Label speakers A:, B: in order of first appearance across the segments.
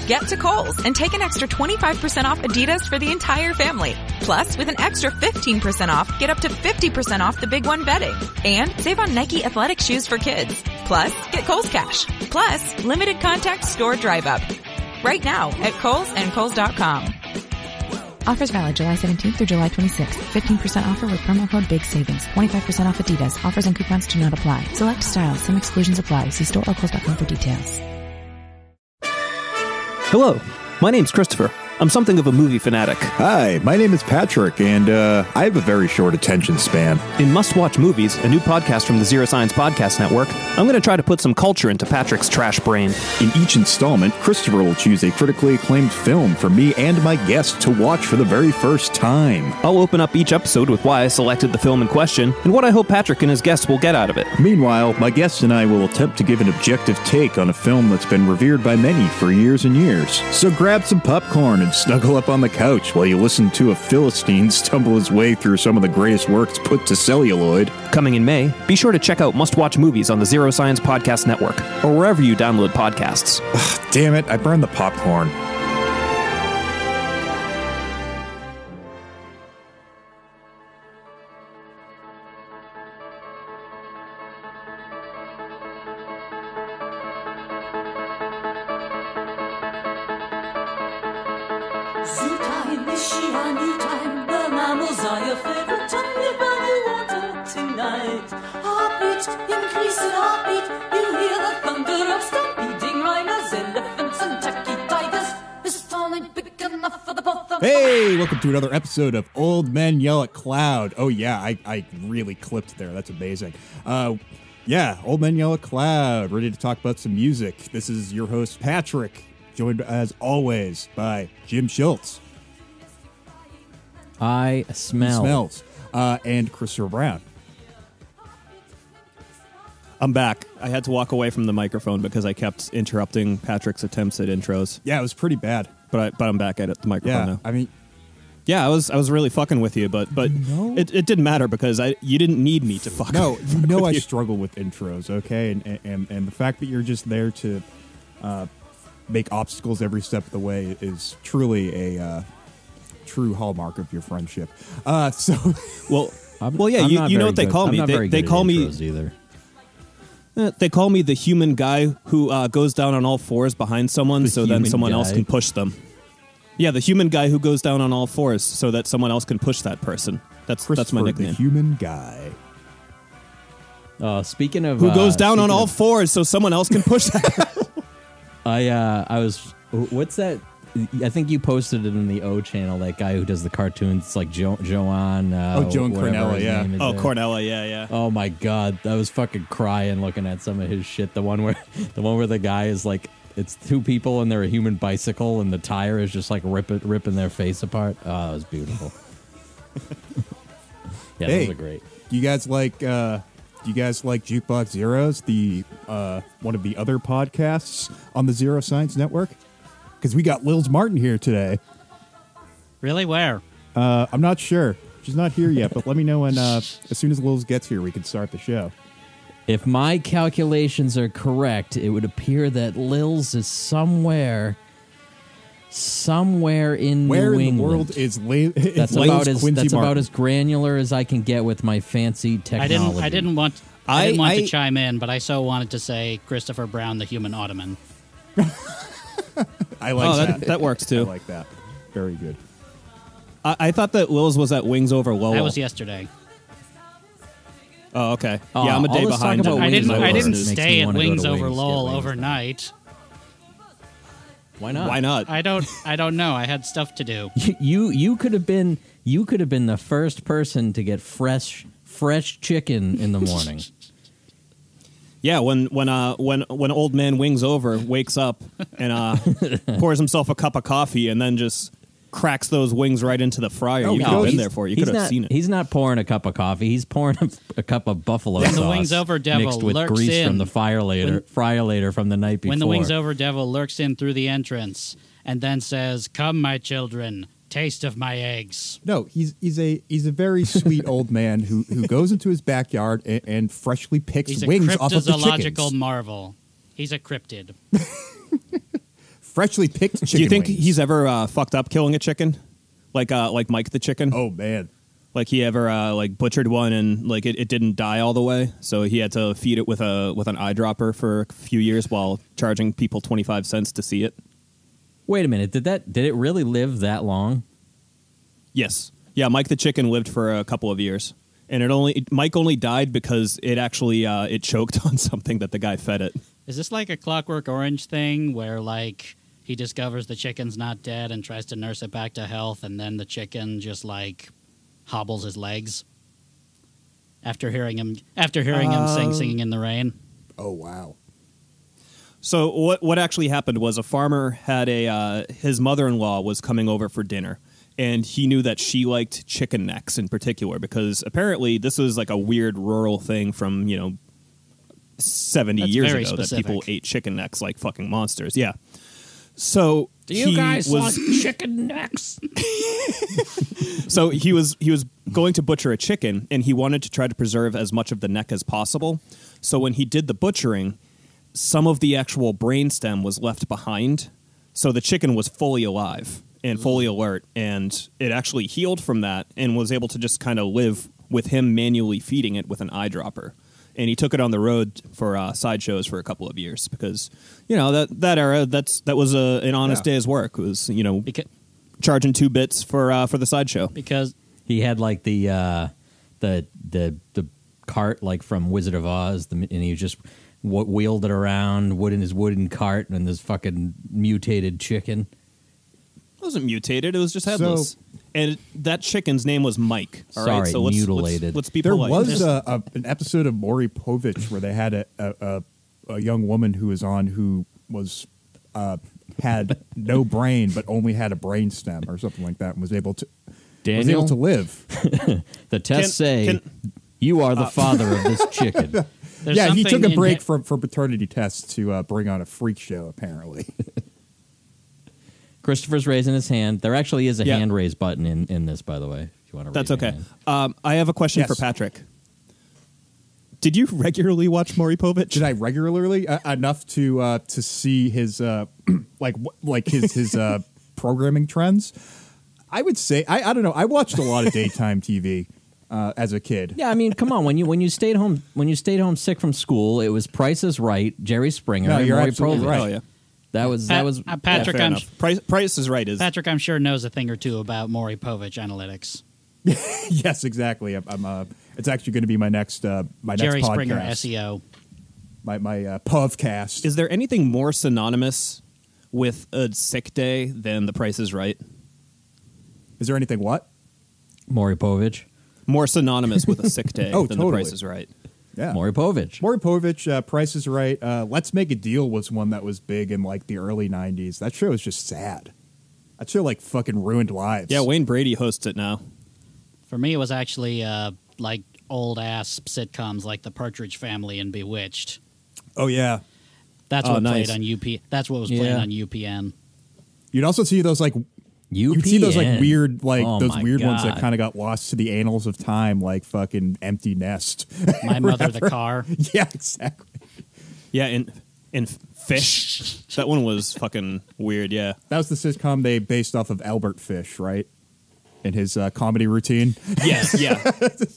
A: Get to Kohl's and take an extra 25% off Adidas for the entire family. Plus, with an extra 15% off, get up to 50% off the Big One bedding. And save on Nike athletic shoes for kids. Plus, get Kohl's Cash. Plus, limited contact store drive-up. Right now at Kohl's and Kohl's.com.
B: Offers valid July 17th through July 26th. 15% offer with promo code BIG SAVINGS. 25% off Adidas. Offers and coupons do not apply. Select styles. Some exclusions apply. See store or Kohl's.com for details.
C: Hello, my name's Christopher. I'm something of a movie fanatic.
D: Hi, my name is Patrick, and I have a very short attention span.
C: In Must Watch Movies, a new podcast from the Zero Science Podcast Network, I'm going to try to put some culture into Patrick's trash brain.
D: In each installment, Christopher will choose a critically acclaimed film for me and my guest to watch for the very first time.
C: I'll open up each episode with why I selected the film in question and what I hope Patrick and his guests will get out of it.
D: Meanwhile, my guest and I will attempt to give an objective take on a film that's been revered by many for years and years. So grab some popcorn and snuggle up on the couch while you listen to a Philistine stumble his way through some of the greatest works put to celluloid.
C: Coming in May, be sure to check out Must Watch Movies on the Zero Science Podcast Network or wherever you download podcasts.
D: Ugh, damn it, I burned the popcorn. Hey, welcome to another episode of Old Men Yell at Cloud. Oh yeah, I really clipped there. That's amazing. Yeah, Old Men Yell at Cloud. Ready to talk about some music. This is your host, Patrick, joined as always by Jim Schultz.
E: I smell.
D: He smells. And Christopher Brown.
C: I'm back. I had to walk away from the microphone because I kept interrupting Patrick's attempts at intros.
D: Yeah, it was pretty bad.
C: But I'm back at it, the microphone now.
D: I mean,
C: yeah, I was really fucking with you, but it didn't matter because you didn't need me to fuck.
D: No,
C: with
D: I struggle with intros, okay, and the fact that you're just there to make obstacles every step of the way is truly a true hallmark of your friendship. Yeah, you know what they call me? They call me
E: either.
C: They call me the human guy who goes down on all fours behind someone so then someone else can push them. Yeah, the human guy who goes down on all fours so that someone else can push that person. That's my nickname.
D: The human guy.
E: Speaking of...
C: Who goes down on all fours so someone else can push that.
E: I was... What's that? I think you posted it in the O channel, that guy who does the cartoons. It's like Joan...
D: Joan Cornella, yeah.
C: Cornella, yeah.
E: Oh my God. I was fucking crying looking at some of his shit. The one where the guy is like... It's two people and they're a human bicycle and the tire is just like ripping their face apart. Oh, it was beautiful. Yeah, those are great.
D: Do you guys like Jukebox Zeroes, the one of the other podcasts on the Zero Science Network? Because we got Lilz Martin here today.
F: Really? Where?
D: I'm not sure. She's not here yet, but let me know when as soon as Lilz gets here, we can start the show.
E: If my calculations are correct, it would appear that Lilz is somewhere in
D: Where
E: New
D: in
E: England.
D: the world is
E: That's about as granular as I can get with my fancy technology.
F: I didn't want to chime in, but I so wanted to say Christopher Brown, the human ottoman.
D: I like that.
C: That works too.
D: I like that. Very good.
C: I thought that Lilz was at Wingsover Lowell.
F: That was yesterday.
C: Oh, okay. Yeah, I'm a day behind.
F: I didn't stay at Wingsover Lowell overnight.
E: Why not?
C: Why not?
F: I don't know. I had stuff to do.
E: You could have been the first person to get fresh chicken in the morning.
C: Yeah, when Old Man Wingsover wakes up and pours himself a cup of coffee and then just cracks those wings right into the fryer. You could have been there for it. You could have seen it.
E: He's not pouring a cup of coffee. He's pouring a cup of buffalo sauce.
F: The Wingsover devil
E: mixed with
F: lurks
E: grease
F: in
E: from the fryer later from the night before.
F: When the Wingsover devil lurks in through the entrance and then says, "Come, my children, taste of my eggs."
D: No, he's a very sweet old man who goes into his backyard and freshly picks wings off of the chickens.
F: He's a cryptozoological marvel. He's a cryptid.
D: freshly picked chicken
C: Do you think
D: wings.
C: he's ever fucked up killing a chicken? Like Mike the chicken?
D: Oh, man.
C: Like he ever butchered one and like it didn't die all the way, so he had to feed it with an eyedropper for a few years while charging people 25 cents to see it.
E: Wait a minute. Did it really live that long?
C: Yes. Yeah, Mike the chicken lived for a couple of years. And Mike only died because it actually it choked on something that the guy fed it.
F: Is this like a Clockwork Orange thing where like he discovers the chicken's not dead and tries to nurse it back to health, and then the chicken just like hobbles his legs after hearing him singing in the rain?
D: Oh, wow.
C: So what actually happened was a farmer had his mother-in-law was coming over for dinner, and he knew that she liked chicken necks in particular because apparently this was like a weird rural thing from 70
F: That's
C: years
F: very
C: ago
F: specific.
C: that people ate chicken necks like fucking monsters. Yeah. So
E: Do you guys like chicken necks?
C: So he was going to butcher a chicken, and he wanted to try to preserve as much of the neck as possible. So when he did the butchering, some of the actual brainstem was left behind, so the chicken was fully alive and fully alert, and it actually healed from that and was able to just kind of live with him manually feeding it with an eyedropper. And he took it on the road for sideshows for a couple of years because, that era, that was an honest day's work. It was, charging 2 bits for the sideshow.
F: Because
E: He had like the cart like from Wizard of Oz, and he just wheeled it around in his wooden cart, and this fucking mutated chicken.
C: It wasn't mutated. It was just headless. And that chicken's name was Mike. All right,
E: Sorry,
C: so
E: mutilated.
C: let's be
D: There
C: polite.
D: was an episode of Maury Povich where they had a young woman who was on who was had no brain but only had a brain stem or something like that and was able to live.
E: The tests you are the father of this chicken.
F: there's
D: He took
F: something
D: a break
F: in
D: from paternity tests to bring on a freak show, apparently.
E: Christopher's raising his hand. There actually is a hand raise button in this, by the way. If you want to.
C: That's
E: raise your
C: okay.
E: hand.
C: I have a question for Patrick. Did you regularly watch Maury Povich?
D: Did I regularly enough to see his his programming trends? I would say I don't know. I watched a lot of daytime TV as a kid.
E: Yeah, I mean, come on. When you stayed home sick from school, it was Price is Right, Jerry Springer,
D: No,
E: and
D: you're
E: Maury
D: absolutely
E: Povich.
D: right.
C: Oh, yeah.
E: That was
F: Patrick,
C: Fair
F: I'm
C: enough. Price is Right.
F: Patrick, I'm sure knows a thing or two about Maury Povich analytics.
D: Yes, exactly. I'm it's actually going to be my next
F: Jerry
D: next
F: Springer
D: podcast.
F: SEO.
D: My Povcast.
C: Is there anything more synonymous with a sick day than The Price is Right?
D: Is there anything what?
E: Maury Povich.
C: More synonymous with a sick day
D: Oh,
C: than
D: totally.
C: The Price is Right.
D: Yeah.
E: Maury Povich.
D: Maury Povich, Price is Right. Let's Make a Deal was one that was big in like the early 90s. That show is just sad. That show like fucking ruined lives.
C: Yeah, Wayne Brady hosts it now.
F: For me, it was actually like old ass sitcoms like The Partridge Family and Bewitched.
D: Oh yeah.
F: That's
C: Oh,
F: what
C: nice.
F: played on UP. That's what was playing on UPN.
D: You'd also see those like you'd see those like weird those
E: my
D: weird ones that
E: God.
D: kind of got lost to the annals of time, like fucking Empty Nest.
F: My Mother the Car.
D: Yeah, exactly.
C: Yeah, and Fish. That one was fucking weird, yeah.
D: That was the sitcom they based off of Albert Fish, right? In his comedy routine.
C: Yes, yeah.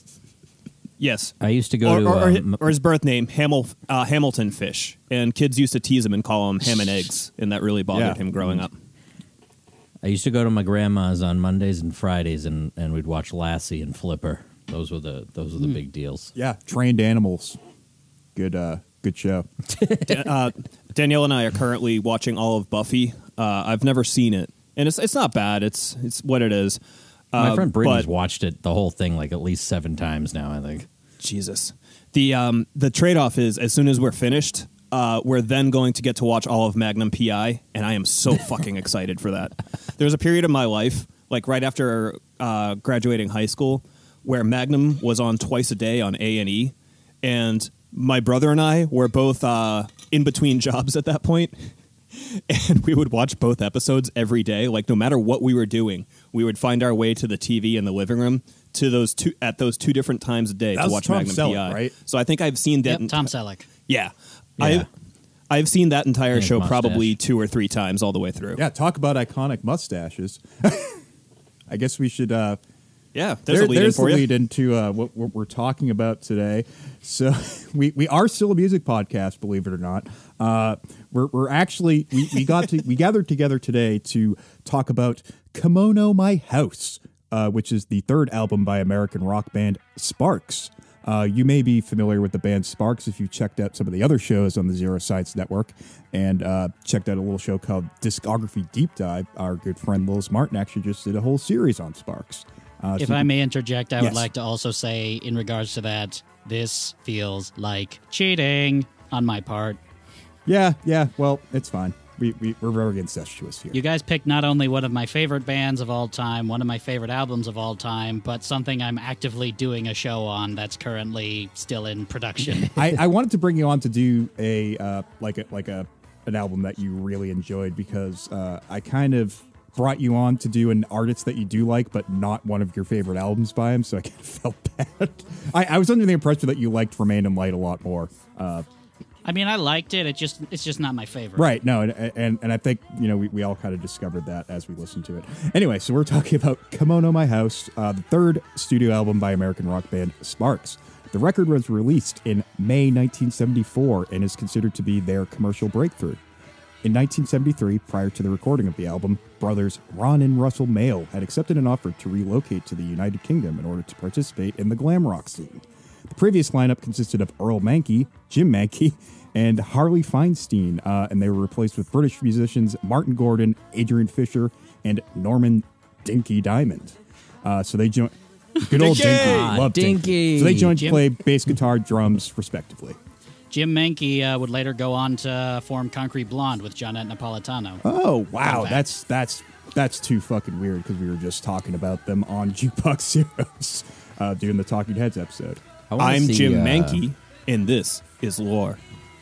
C: Yes.
E: I used to go
C: or his birth name, Hamilton Fish. And kids used to tease him and call him Ham and Eggs, and that really bothered him growing up.
E: I used to go to my grandma's on Mondays and Fridays, and we'd watch Lassie and Flipper. Those were the big deals.
D: Yeah, Trained Animals. Good show.
C: Danielle and I are currently watching all of Buffy. I've never seen it, and it's not bad. It's what it is.
E: My friend Brittany's watched it, the whole thing, like at least 7 times now, I think.
C: Jesus. The trade-off is as soon as we're finished, we're then going to get to watch all of Magnum P.I., and I am so fucking excited for that. There's a period of my life, like right after graduating high school, where Magnum was on twice a day on A&E, and my brother and I were both in between jobs at that point, and we would watch both episodes every day. Like no matter what we were doing, we would find our way to the TV in the living room to those two different times a day
D: That
C: to
D: was
C: watch
D: Tom
C: Magnum
D: Selleck,
C: P.I.
D: right?
C: So I think I've seen that.
F: Yep, Tom Selleck.
C: Yeah.
E: Yeah.
C: I've seen that entire
E: His
C: show
E: mustache.
C: probably 2 or 3 times all the way through.
D: Yeah, talk about iconic mustaches. I guess we should.
C: Yeah, there's a lead in
D: there's
C: for
D: the
C: you.
D: lead into what we're talking about today. So we are still a music podcast, believe it or not. We're actually we gathered together today to talk about Kimono My House, which is the third album by American rock band Sparks. You may be familiar with the band Sparks if you checked out some of the other shows on the Zero Sites Network and checked out a little show called Discography Deep Dive. Our good friend Lilz Martin actually just did a whole series on Sparks.
F: If
D: So
F: I may interject, I
D: Yes.
F: would like to also say, in regards to that, this feels like cheating on my part.
D: yeah, well, it's fine. We're very incestuous here.
F: You guys picked not only one of my favorite bands of all time, one of my favorite albums of all time, but something I'm actively doing a show on that's currently still in production.
D: I wanted to bring you on to do an album that you really enjoyed because I kind of brought you on to do an artist that you do like, but not one of your favorite albums by him, so I kind of felt bad. I was under the impression that you liked Remain in Light a lot more.
F: I mean, I liked it. It's just not my favorite.
D: Right, no, and I think, we all kind of discovered that as we listened to it. Anyway, so we're talking about Kimono My House, the third studio album by American rock band Sparks. The record was released in May 1974 and is considered to be their commercial breakthrough. In 1973, prior to the recording of the album, brothers Ron and Russell Mael had accepted an offer to relocate to the United Kingdom in order to participate in the glam rock scene. The previous lineup consisted of Earl Mankey, Jim Mankey, and Harley Feinstein, and they were replaced with British musicians Martin Gordon, Adrian Fisher, and Norman Dinky-Diamond. So they joined... Good old Dinky. Love
E: Dinky.
D: So they joined to
F: Jim-
D: play bass guitar, drums, respectively.
F: Jim Mankey would later go on to form Concrete Blonde with John Napolitano.
D: Oh, wow.
F: Fun fact.
D: That's too fucking weird because we were just talking about them on Jukebox Zeroes doing the Talking Heads episode.
E: I wanna
C: I'm
E: see,
C: Jim Mankey, and this is lore.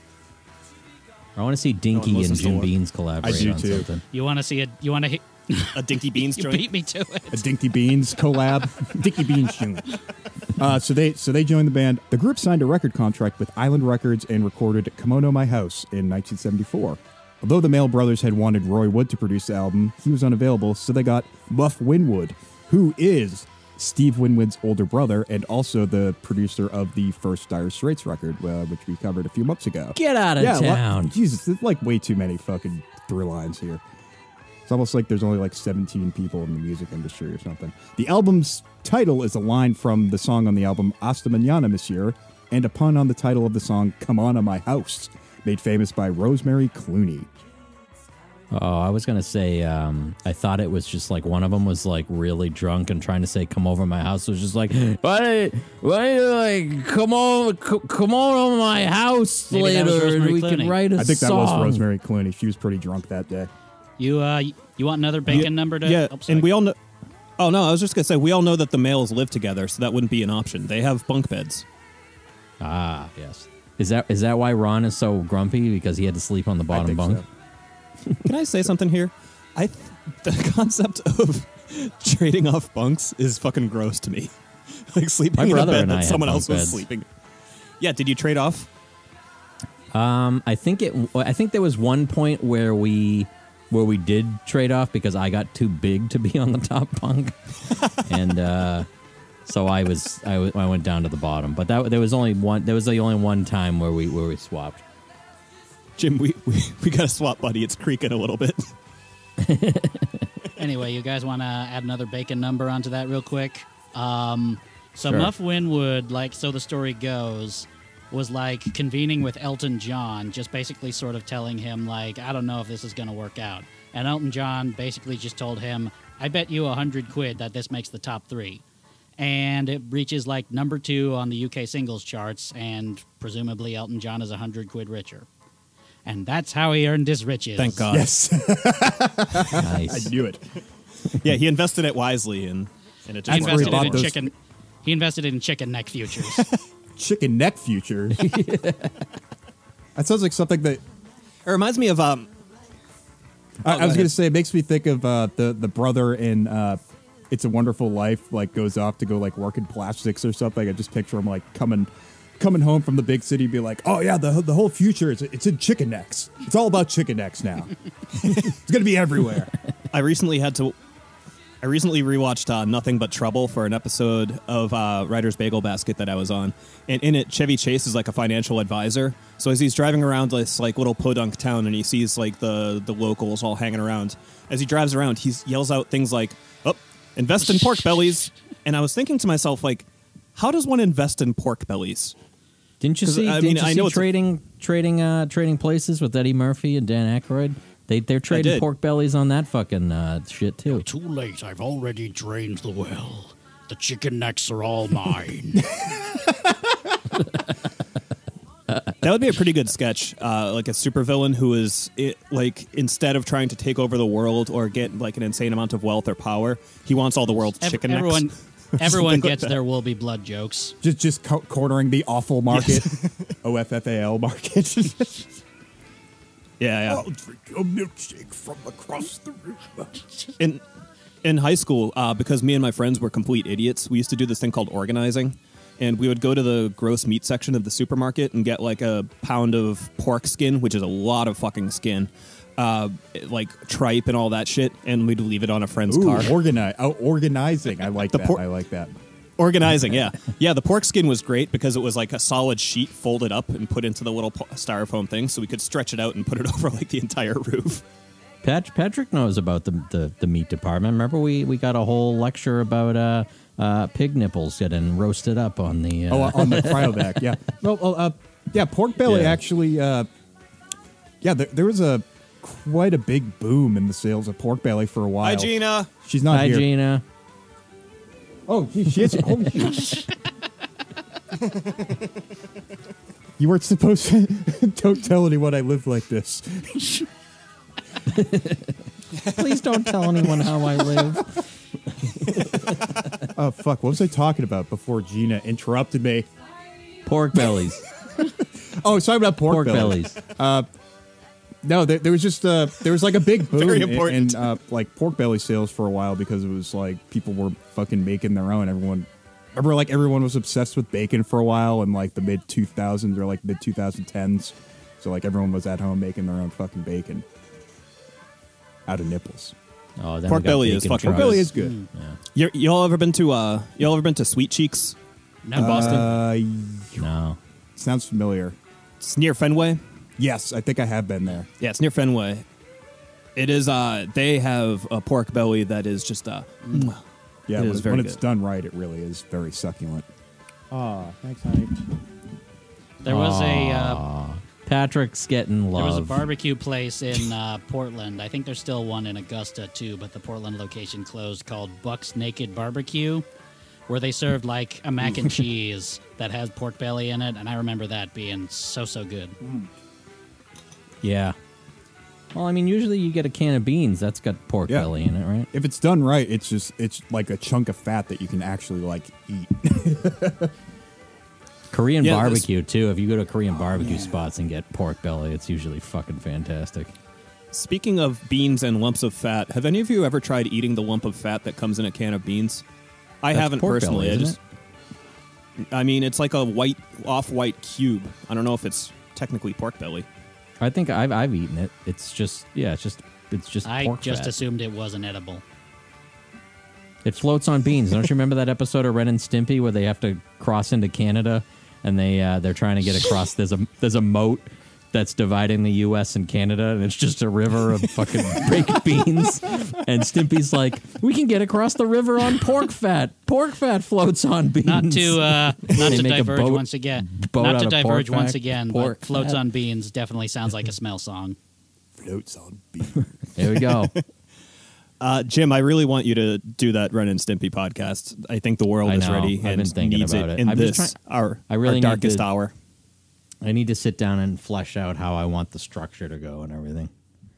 E: I want to see Dinky
C: No one
E: and
C: listens to
E: Jim
C: Lore.
E: Beans collaborate
D: I do
E: on
D: too.
E: something.
F: You want to see it? You want to hit?
C: A Dinky Beans
F: You
C: joint.
F: beat me to
D: A
F: it.
D: Dinky Beans collab. Dinky Beans joint. So they joined the band. The group signed a record contract with Island Records and recorded Kimono My House in 1974. Although the Mael brothers had wanted Roy Wood to produce the album, he was unavailable, so they got Muff Winwood, who is Steve Winwood's older brother and also the producer of the first Dire Straits record, which we covered a few months ago.
E: Get out of town.
D: Jesus, there's like way too many fucking through lines here. It's almost like there's only like 17 people in the music industry or something. The album's title is a line from the song on the album Hasta Mañana, Monsieur, and a pun on the title of the song Kimono My House, made famous by Rosemary Clooney.
E: Oh, I was going to say, I thought it was just like one of them was like really drunk and trying to say, come over my house. It was just like, why like, come over my house
F: Maybe that was
E: later and
F: Rosemary
E: we
F: Clooney.
E: can write a song.
D: I think that was Rosemary Clooney. She was pretty drunk that day.
F: You want another bacon number to?
C: Yeah,
F: Oh, sorry.
C: and we all know... Oh, no, I was just going to say, we all know that the males live together, so that wouldn't be an option. They have bunk beds.
E: Ah, yes. Is that why Ron is so grumpy? Because he had to sleep on the
D: I
E: bottom
D: think
E: bunk?
D: so.
C: Can I say something here? The concept of trading off bunks is fucking gross to me. Like sleeping
E: My
C: in a
E: brother
C: bed
E: and I
C: that
E: had
C: someone
E: bunk
C: else was
E: beds.
C: sleeping. Yeah, did you trade off?
E: I think there was one point where we did trade off because I got too big to be on the top bunk, and so I went down to the bottom. But there was the only one time where we swapped.
C: Jim, we got to swap, buddy. It's creaking a little bit.
F: Anyway, you guys want to add another bacon number onto that real quick? So
E: Sure.
F: Muff Winwood, like so the story goes, was like convening with Elton John, just basically sort of telling him like, I don't know if this is going to work out. And Elton John basically just told him, I bet you £100 that this makes the top 3. And it reaches like number 2 on the UK singles charts, and presumably Elton John is £100 richer. And that's how he earned his riches.
C: Thank God.
D: Yes,
E: Nice.
D: I knew it.
C: Yeah, he invested it wisely, and it
F: He
C: just
D: That's where he
F: invested
D: bought
F: in
D: those-
F: chicken. He invested in chicken neck futures.
D: Chicken neck futures. That sounds like something that
C: It reminds me of
D: I was
C: go
D: going to
C: ahead.
D: say. It makes me think of the brother in It's a Wonderful Life. Like goes off to go like work in plastics or something. I just picture him like coming coming home from the big city, be like, oh yeah, the whole future it's in chicken necks. It's all about chicken necks now. It's gonna be everywhere.
C: I recently rewatched Nothing But Trouble for an episode of Writer's Bagel Basket that I was on. And in it, Chevy Chase is like a financial advisor. So as he's driving around this like little podunk town and he sees like the locals all hanging around, as he drives around, he yells out things like, oh, invest in pork bellies. And I was thinking to myself, like, how does one invest in pork bellies?
E: Didn't you see? I know trading places with Eddie Murphy and Dan Aykroyd. They're trading pork bellies on that fucking shit too.
F: Too late. I've already drained the well. The chicken necks are all mine.
C: That would be a pretty good sketch, like a supervillain who is like instead of trying to take over the world or get like an insane amount of wealth or power, he wants all the world's chicken necks.
F: Everyone gets their will be blood jokes.
D: Just cornering the awful market, OFFAL market.
C: Yeah.
D: I'll drink a milkshake from across the river.
C: In high school, because me and my friends were complete idiots, we used to do this thing called organizing. And we would go to the gross meat section of the supermarket and get like a pound of pork skin, which is a lot of fucking skin, like tripe and all that shit, and we'd leave it on a friend's car.
D: Organizing. I like that. I like that.
C: Organizing, yeah. Yeah, the pork skin was great because it was like a solid sheet folded up and put into the little styrofoam thing, so we could stretch it out and put it over like the entire roof.
E: Patrick knows about the meat department. Remember we got a whole lecture about pig nipples getting roasted up on the
D: on the cryovac. Yeah. Yeah. Pork belly actually. There was quite a big boom in the sales of pork belly for a while.
C: Hi, Gina.
D: She's not here.
E: Hi, Gina.
D: Oh, she is. Oh, you weren't supposed to. Don't tell anyone I live like this.
E: Please don't tell anyone how I live.
D: Oh, fuck. What was I talking about before Gina interrupted me?
E: Pork bellies.
D: Oh, sorry about pork bellies. No, there was just there was like a big boom in like pork belly sales for a while because it was like people were fucking making their own. Everyone was obsessed with bacon for a while in like the mid 2000s or like mid 2010s. So like everyone was at home making their own fucking bacon out of nipples.
E: Oh,
C: pork belly is fucking.
D: Pork belly is good.
C: Yeah. Y'all ever been to Sweet Cheeks in Boston?
E: No.
D: Sounds familiar.
C: It's near Fenway.
D: Yes, I think I have been there.
C: Yeah, it's near Fenway. It is. They have a pork belly that is just. Yeah,
D: when it's done right, it really is very succulent. Oh, thanks, honey.
F: There was a.
E: Patrick's getting love.
F: There was a barbecue place in Portland. I think there's still one in Augusta too, but the Portland location closed, called Buck's Naked Barbecue, where they served like a mac and cheese that has pork belly in it, and I remember that being so good.
E: Yeah. Well, I mean, usually you get a can of beans that's got pork belly in it, right?
D: If it's done right, it's like a chunk of fat that you can actually like eat.
E: Korean barbecue too. If you go to Korean barbecue spots and get pork belly, it's usually fucking fantastic.
C: Speaking of beans and lumps of fat, have any of you ever tried eating the lump of fat that comes in a can of beans? I haven't personally.
E: Belly, isn't it?
C: I mean, it's like a off-white cube. I don't know if it's technically pork belly.
E: I think I've eaten it. It's just
F: I
E: pork
F: just
E: fat.
F: assumed it wasn't edible.
E: It floats on beans. Don't you remember that episode of Ren and Stimpy where they have to cross into Canada and they're trying to get across? There's a moat that's dividing the U.S. and Canada, and it's just a river of fucking baked beans. And Stimpy's like, we can get across the river on pork fat. Pork fat floats on beans.
F: Not to diverge once again. Not to diverge once again, but floats on beans definitely sounds like a smell song.
D: Floats on beans.
E: There we go.
C: Jim, I really want you to do that Ren and Stimpy podcast. I think the world is ready
E: I've
C: and
E: been thinking
C: needs
E: about
C: it
E: it.
C: in our darkest hour.
E: I need to sit down and flesh out how I want the structure to go and everything.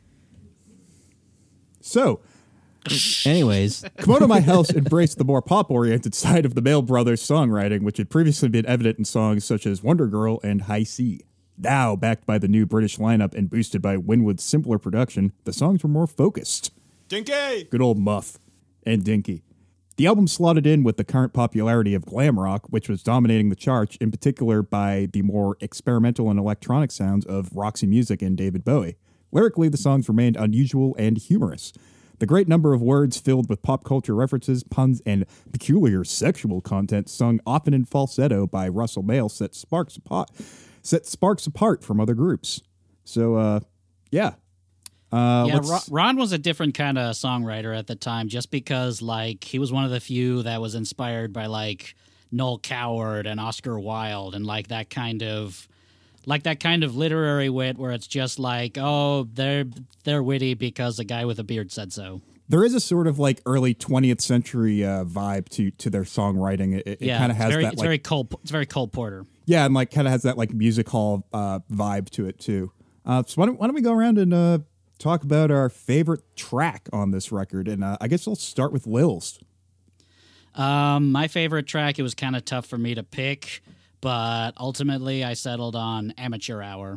D: So,
E: anyways,
D: Kimono My House embraced the more pop-oriented side of the Mail Brothers songwriting, which had previously been evident in songs such as Wonder Girl and High C. Now, backed by the new British lineup and boosted by Winwood's simpler production, the songs were more focused.
C: Dinky!
D: Good old Muff and Dinky. The album slotted in with the current popularity of glam rock, which was dominating the charts, in particular by the more experimental and electronic sounds of Roxy Music and David Bowie. Lyrically, the songs remained unusual and humorous. The great number of words filled with pop culture references, puns, and peculiar sexual content sung often in falsetto by Russell Mael set Sparks apart from other groups. So, yeah.
F: Ron was a different kind of songwriter at the time, just because like he was one of the few that was inspired by like Noel Coward and Oscar Wilde and like that kind of literary wit where it's just like, oh, they're witty because the guy with a beard said so.
D: There is a sort of like early 20th century vibe to their songwriting. It kind of has that.
F: It's very Cole Porter.
D: Yeah, and like kind of has that like music hall vibe to it too. So why don't we go around and talk about our favorite track on this record? And I guess I'll start with Lilz.
F: My favorite track, it was kind of tough for me to pick, but ultimately I settled on Amateur Hour.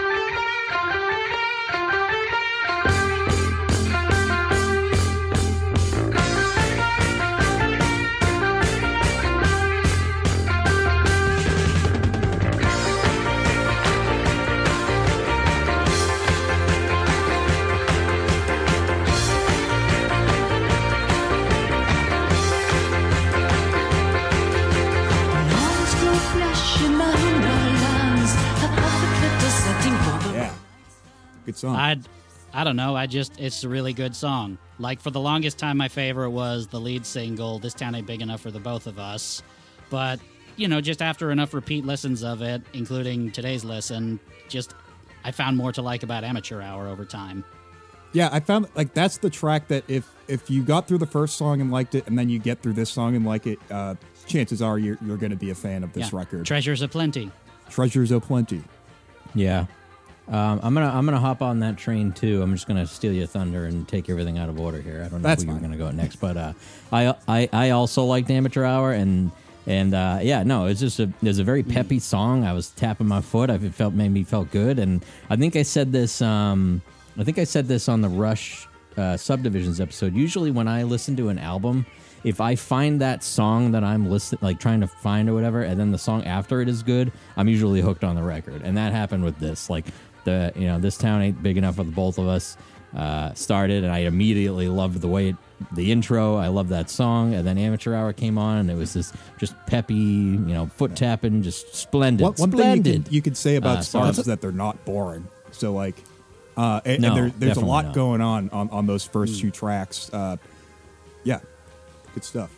D: Good song.
F: I don't know. It's a really good song. Like for the longest time, my favorite was the lead single, "This Town Ain't Big Enough for the Both of Us." But just after enough repeat listens of it, including today's listen, I found more to like about Amateur Hour over time.
D: Yeah, I found like that's the track that if you got through the first song and liked it, and then you get through this song and like it, chances are you're going to be a fan of this record.
F: Treasures aplenty.
D: Treasures aplenty.
E: Yeah. I'm gonna hop on that train too. I'm just gonna steal your thunder and take everything out of order here. I don't know who you're gonna go next, but I also liked Amateur Hour and it's just there's a very peppy song. I was tapping my foot. Made me felt good, and I think I said this. On the Rush Subdivisions episode. Usually when I listen to an album, if I find that song that I'm trying to find or whatever, and then the song after it is good, I'm usually hooked on the record, and that happened with this. Like This Town Ain't Big Enough for the Both of Us started, and I immediately loved the intro. I loved that song, and then Amateur Hour came on, and it was this just peppy, foot tapping, just splendid.
D: One thing you could say about Sparks is that they're not boring. So like, there's a lot going on those first two tracks. Yeah, good stuff.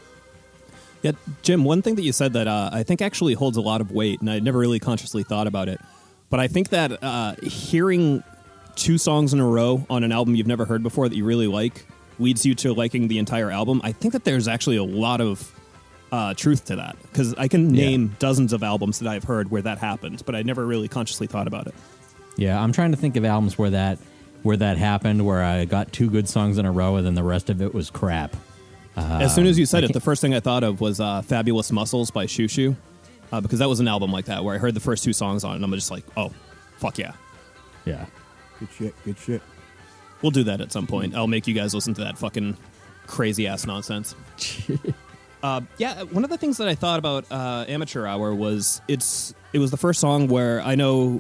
C: Yeah, Jim, one thing that you said that I think actually holds a lot of weight, and I never really consciously thought about it, but I think that hearing two songs in a row on an album you've never heard before that you really like leads you to liking the entire album. I think that there's actually a lot of truth to that, because I can name dozens of albums that I've heard where that happened, but I never really consciously thought about it.
E: Yeah, I'm trying to think of albums where that happened, where I got two good songs in a row and then the rest of it was crap.
C: As soon as you said it, the first thing I thought of was Fabulous Muscles by Shoo Shoo, because that was an album like that where I heard the first two songs on it and I'm just like, oh, fuck yeah.
E: Yeah.
D: Good shit.
C: We'll do that at some point. I'll make you guys listen to that fucking crazy-ass nonsense. One of the things that I thought about Amateur Hour was it was the first song where I know...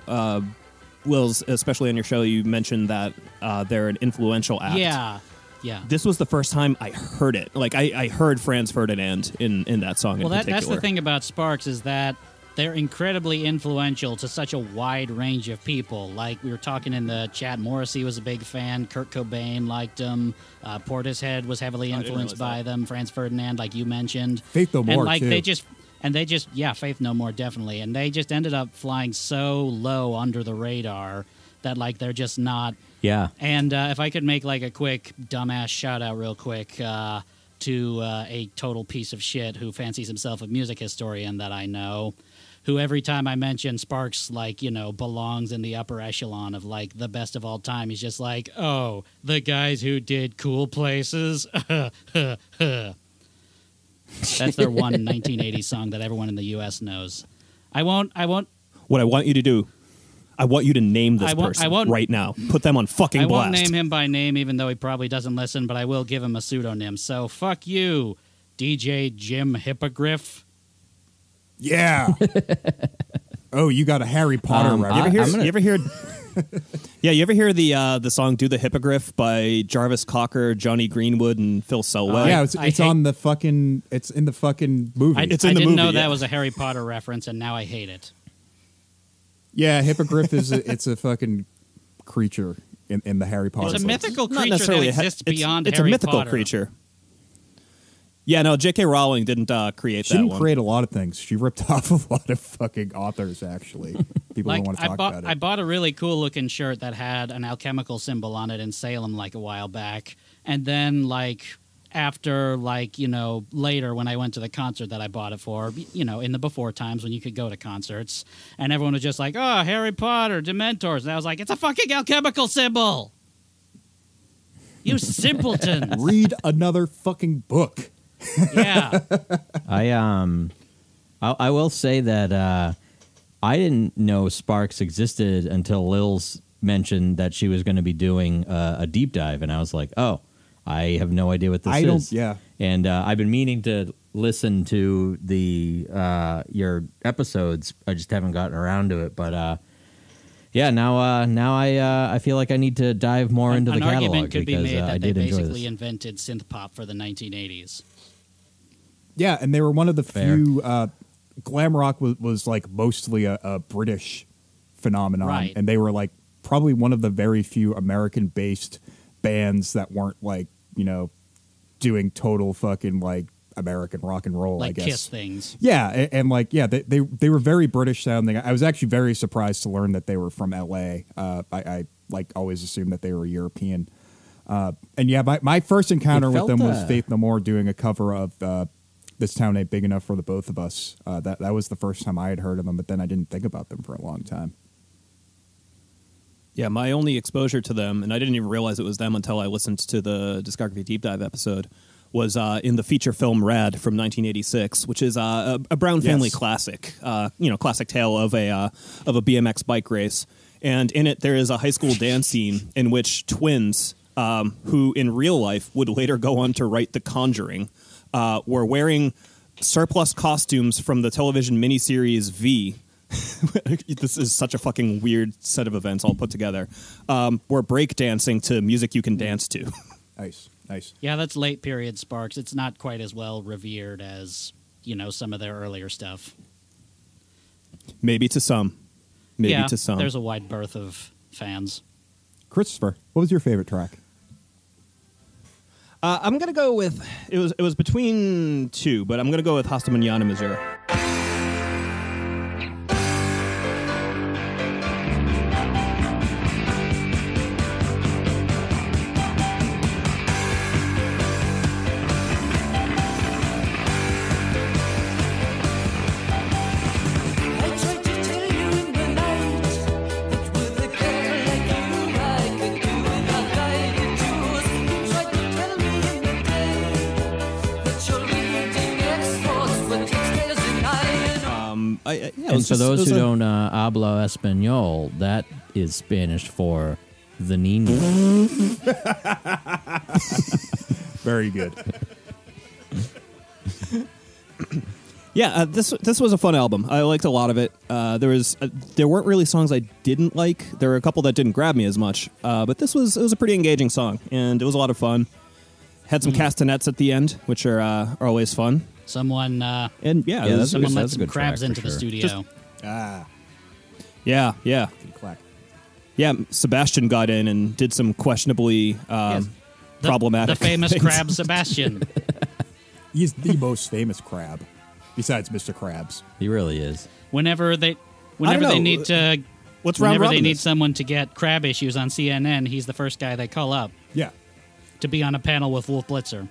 C: Lilz, especially on your show, you mentioned that they're an influential act.
F: Yeah.
C: This was the first time I heard it. Like, I heard Franz Ferdinand in that song in particular.
F: That's the thing about Sparks, is that they're incredibly influential to such a wide range of people. Like, we were talking in the chat, Morrissey was a big fan, Kurt Cobain liked them, Portishead was heavily influenced by them, Franz Ferdinand, like you mentioned.
D: Faith No More,
F: too. Faith No More, definitely. And they just ended up flying so low under the radar that, like, they're just not...
E: Yeah.
F: And if I could make, like, a quick dumbass shout-out real quick to a total piece of shit who fancies himself a music historian that I know, who every time I mention Sparks, like, belongs in the upper echelon of, like, the best of all time. He's just like, oh, the guys who did Cool Places. That's their one 1980s song that everyone in the U.S. knows. I won't.
C: What I want you to do, I want you to name this person right now. Put them on fucking blast.
F: I won't name him by name, even though he probably doesn't listen, but I will give him a pseudonym. So, fuck you, DJ Jim Hippogriff.
D: Yeah. Oh, you got a Harry Potter reference.
C: You ever hear? Yeah, you ever hear the song "Do the Hippogriff" by Jarvis Cocker, Johnny Greenwood, and Phil Selway?
D: Yeah, it's on the fucking. It's in the fucking movie.
F: I
C: didn't
F: know that was a Harry Potter reference, and now I hate it.
D: Yeah, Hippogriff it's a fucking creature in the Harry Potter.
F: It's a mythical
C: Not
F: creature that
C: necessarily
F: exists beyond
C: it's
F: Harry
C: a mythical
F: Potter.
C: creature. Yeah, no, J.K. Rowling didn't create
D: She
C: that
D: didn't
C: one.
D: create a lot of things. She ripped off a lot of fucking authors, actually. People don't want to talk about it.
F: I bought a really cool looking shirt that had an alchemical symbol on it in Salem like a while back. And then after later when I went to the concert that I bought it for, in the before times when you could go to concerts, and everyone was just like, oh, Harry Potter, Dementors. And I was like, it's a fucking alchemical symbol. You simpleton.
D: Read another fucking book.
F: Yeah.
E: I will say that I didn't know Sparks existed until Lilz mentioned that she was going to be doing a deep dive, and I was like, oh, I have no idea what this is.
D: Yeah.
E: And I've been meaning to listen to your episodes. I just haven't gotten around to it, but yeah, now I feel like I need to dive more into the catalog.
F: An argument could be made
E: I
F: that they
E: did enjoy
F: basically
E: this.
F: invented synth pop for the 1980s.
D: Yeah, and they were one of the few. Glam rock was like mostly a British phenomenon,
F: Right.
D: and they were like probably one of the very few American-based bands that weren't doing total fucking like American rock and roll.
F: Like
D: I guess
F: Kiss things.
D: Yeah, and they were very British sounding. I was actually very surprised to learn that they were from L.A. I always assumed that they were European. And yeah, my first encounter with them was Faith No More doing a cover of This Town Ain't Big Enough for the Both of Us. That was the first time I had heard of them, but then I didn't think about them for a long time.
C: Yeah, my only exposure to them, and I didn't even realize it was them until I listened to the Discography Deep Dive episode, was in the feature film Rad from 1986, which is a Brown family classic, classic tale of a BMX bike race. And in it, there is a high school dance scene in which twins, who in real life would later go on to write The Conjuring, were wearing surplus costumes from the television miniseries V. This is such a fucking weird set of events all put together. We're breakdancing to music you can dance to.
D: Nice.
F: Yeah, that's late period Sparks. It's not quite as well revered as, some of their earlier stuff.
C: Maybe to some. To some.
F: There's a wide berth of fans.
D: Christopher, what was your favorite track?
C: I'm gonna go with it was between two, but I'm gonna go with Hasta Mañana, Missouri.
E: And for those who don't habla español, that is Spanish for the niño.
D: Very good.
C: Yeah, this was a fun album. I liked a lot of it. There weren't really songs I didn't like. There were a couple that didn't grab me as much. But it was a pretty engaging song, and it was a lot of fun. Had some castanets at the end, which are always fun.
F: Someone
C: let
F: some crabs into the studio.
C: Yeah.
D: Clack.
C: Yeah, Sebastian got in and did some questionably problematic
F: The famous
C: things.
F: crab Sebastian.
D: He's the most famous crab, besides Mr. Krabs.
E: He really is.
F: Whenever they need to,
C: what's
F: whenever
C: round
F: they need
C: this?
F: someone to get crab issues on CNN, he's the first guy they call up
D: Yeah.
F: to be on a panel with Wolf Blitzer.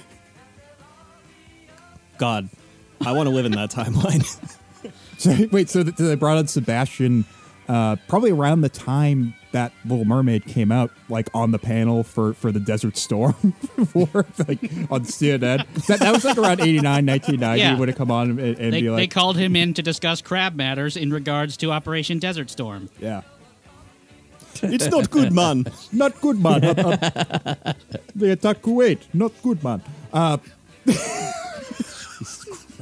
C: God, I want to live in that timeline.
D: So they brought on Sebastian probably around the time that Little Mermaid came out, like on the panel for the Desert Storm like on CNN. That was like around 89, 1990.
F: Yeah.
D: He would have come on and be like...
F: They called him in to discuss crab matters in regards to Operation Desert Storm.
D: Yeah.
C: It's not good, man.
D: Not good, man. They attack Kuwait. Not good, man.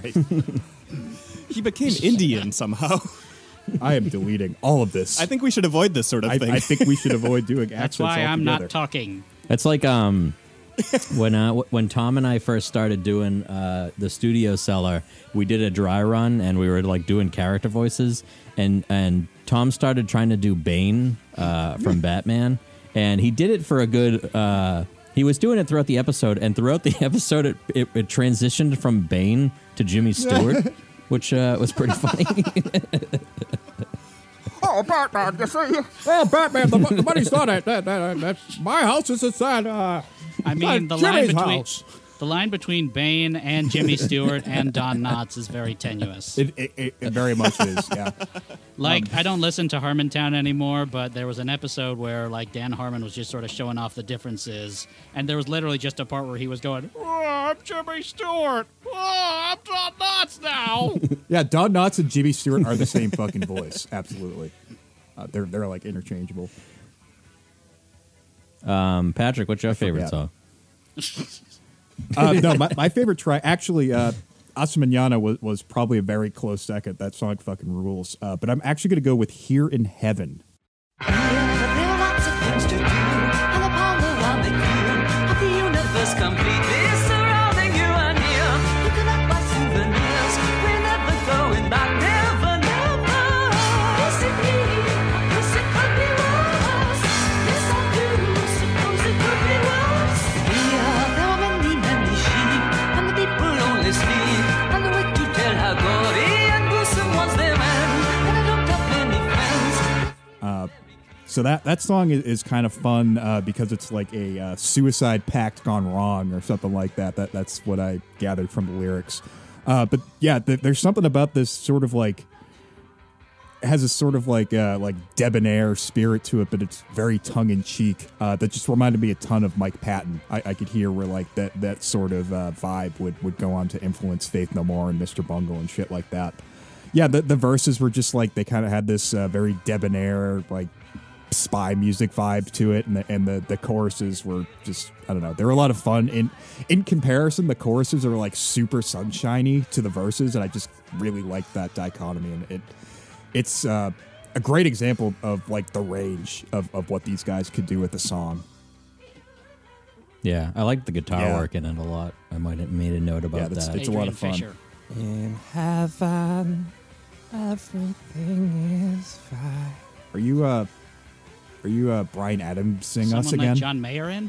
D: Christ.
C: He became Indian somehow.
D: I am deleting all of this.
C: I think we should avoid this sort of thing.
D: I think we should avoid doing accents
F: That's why I'm
D: altogether.
F: not talking.
E: It's like when Tom and I first started doing the Studio Cellar, we did a dry run and we were like doing character voices, and Tom started trying to do Bane from Batman, and he did it for a good. He was doing it throughout the episode, and throughout the episode, it transitioned from Bane to Jimmy Stewart, which was pretty funny.
D: Oh, Batman, you see? Oh, Batman, the money's not at that's my house is inside.
F: I mean, the line between Bane and Jimmy Stewart and Don Knotts is very tenuous.
D: It very much is, yeah.
F: Like, I don't listen to Harmontown anymore, but there was an episode where, like, Dan Harmon was just sort of showing off the differences, and there was literally just a part where he was going, "Oh, I'm Jimmy Stewart. Oh, I'm Don Knotts now."
D: Yeah, Don Knotts and Jimmy Stewart are the same fucking voice. Absolutely. They're like interchangeable.
E: Patrick, what's your favorite song?
D: No, my favorite track, actually, Hasta Mañana was probably a very close second. That song fucking rules. But I'm actually going to go with Here in Heaven.
G: There are lots of things to do, and upon the round the view of the universe completely surrounding you and here. You cannot buy souvenirs, we're never going back, never, never. Yes, it be, yes, it could be worse. Yes, I do suppose it could be worse. Here, there are many, many sheep, and the people only sleep, and the way to tell how gory and gruesome was their man, and I don't have many friends.
D: So that song is kind of fun because it's like a suicide pact gone wrong or something like that. That's what I gathered from the lyrics. But yeah, there's something about this sort of like, it has a sort of like debonair spirit to it, but it's very tongue in cheek. That just reminded me a ton of Mike Patton. I could hear where like that sort of vibe would go on to influence Faith No More and Mr. Bungle and shit like that. Yeah, the verses were just like, they kind of had this very debonair like spy music vibe to it, and the choruses were just, I don't know, they were a lot of fun. In comparison, the choruses are like super sunshiny to the verses, and I just really like that dichotomy, and it's a great example of like the range of what these guys could do with the song.
E: Yeah, I like the guitar work in it a lot. I might have made a note about that.
D: It's a lot of fun.
F: Fisher.
C: In heaven, everything is fine.
D: Are you Bryan Adams sing
F: Someone
D: us
F: let
D: again?
F: John Mayer in?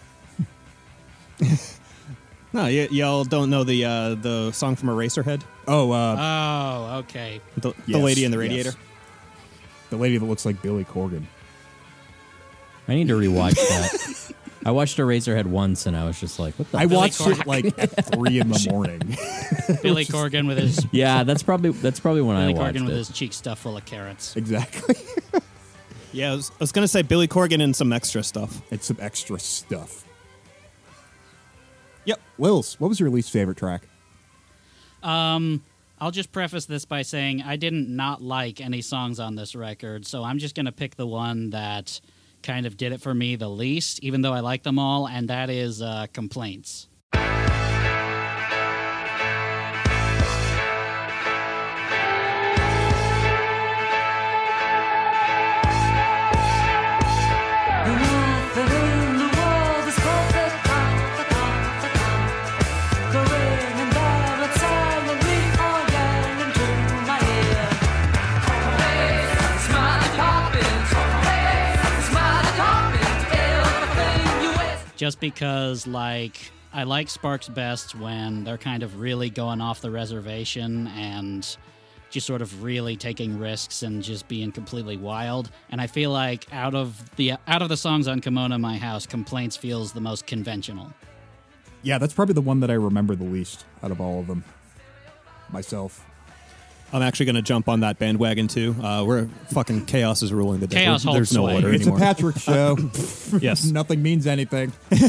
C: No, y'all don't know the song from Eraserhead?
F: Oh, okay.
C: The
D: Yes,
C: lady in the radiator?
D: yes. The lady that looks like Billy Corgan.
E: I need to rewatch that. I watched Eraserhead once, and I was just like, "What the?"
D: I
F: Billy
D: watched it like at 3 in the morning.
F: Billy Corgan with his
E: Yeah, that's probably when I
F: Billy
E: watched
F: Corgan with
E: it.
F: his cheeks stuffed full of carrots.
D: Exactly.
C: Yeah, I was going to say Billy Corgan and some extra stuff.
D: It's some extra stuff.
C: Yep.
D: Lilz, what was your least favorite track?
F: I'll just preface this by saying I didn't not like any songs on this record, so I'm just going to pick the one that kind of did it for me the least, even though I like them all, and that is Complaints. Just because, like, I like Sparks best when they're kind of really going off the reservation and just sort of really taking risks and just being completely wild. And I feel like out of the songs on Kimono My House, Complaints feels the most conventional.
D: Yeah, that's probably the one that I remember the least out of all of them. Myself.
C: I'm actually going to jump on that bandwagon, too. We're fucking chaos is ruling the day.
F: Chaos holds
C: There's no
F: sway.
C: order
D: It's
C: anymore.
D: a Patrick show.
C: Yes.
D: Nothing means anything.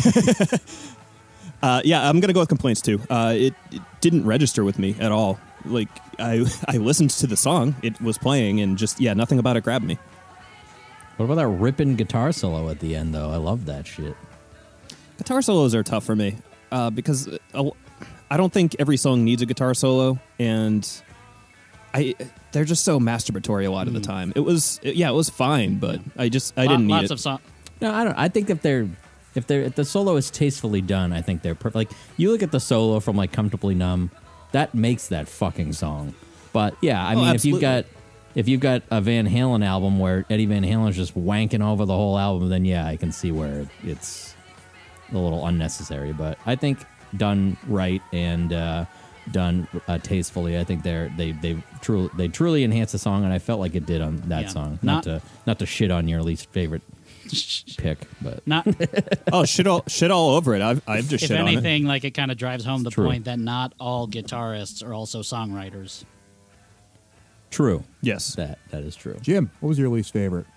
C: Yeah, I'm going to go with Complaints, too. It didn't register with me at all. Like, I listened to the song. It was playing, and just, yeah, nothing about it grabbed me.
E: What about that ripping guitar solo at the end, though? I love that shit.
C: Guitar solos are tough for me because I don't think every song needs a guitar solo, and they're just so masturbatory a lot of the time. It was fine, but I didn't need
F: lots
C: it.
F: of songs.
E: No, I don't. I think if the solo is tastefully done, I think they're perfect. Like you look at the solo from like Comfortably Numb, that makes that fucking song. But yeah, I mean,
C: absolutely.
E: if you've got a Van Halen album where Eddie Van Halen's just wanking over the whole album, then yeah, I can see where it's a little unnecessary. But I think done right and done tastefully, I think they truly enhance the song, and I felt like it did on that song. Not to shit on your least favorite pick, but
F: Not
C: shit all over it. I've just
F: if
C: shit on it.
F: anything, like it kind of drives home the
E: true.
F: point that not all guitarists are also songwriters.
E: true.
C: Yes.
E: That is true.
D: Jim, what was your least favorite?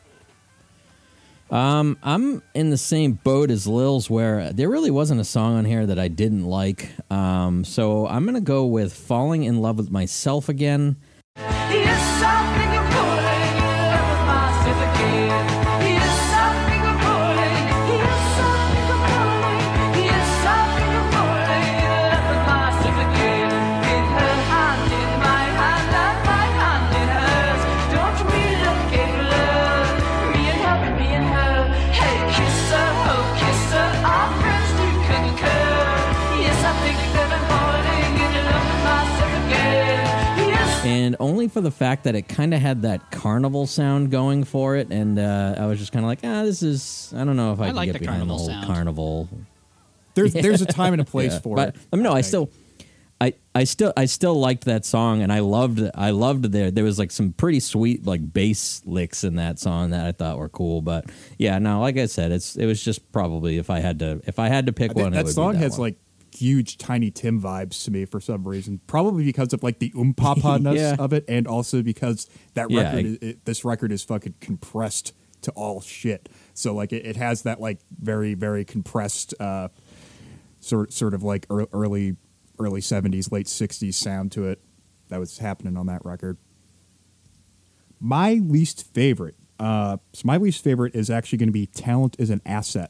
E: I'm in the same boat as Lilz, where there really wasn't a song on here that I didn't like. So I'm gonna go with "Falling in Love with Myself Again."
G: Here's something you're pulling with my certificate. Here's something you're pulling. Here's something you're pulling. Here's something you're pulling with my certificate. In her hand, in my hand, and my hand in hers. Don't you relocate love? Me and her, me and her. Hey, kiss her, oh, kiss her. Our friends do concur. Yes, I think that I'm falling in love with myself again. Yes.
E: And only for the fact that it kind of had that carnival sound going for it, and I was just kind of like, this is, I don't know if I can
F: like
E: get
F: the
E: behind the
F: carnival
E: whole
F: sound.
E: carnival.
D: There's a time and a place for
E: But
D: it.
E: no, I still liked that song, and I loved there was like some pretty sweet like bass licks in that song that I thought were cool. But yeah, no, like I said, it was just probably if I had to pick one, it
D: That
E: would
D: song
E: be that
D: has
E: one.
D: like huge Tiny Tim vibes to me for some reason. Probably because of like the papa-ness
E: Yeah.
D: of it, and also because that
E: Yeah,
D: record, this record is fucking compressed to all shit. So like it has that like very very compressed sort of like early 70s, late 60s sound to it that was happening on that record. My least favorite. So my least favorite is actually going to be "Talent is an Asset."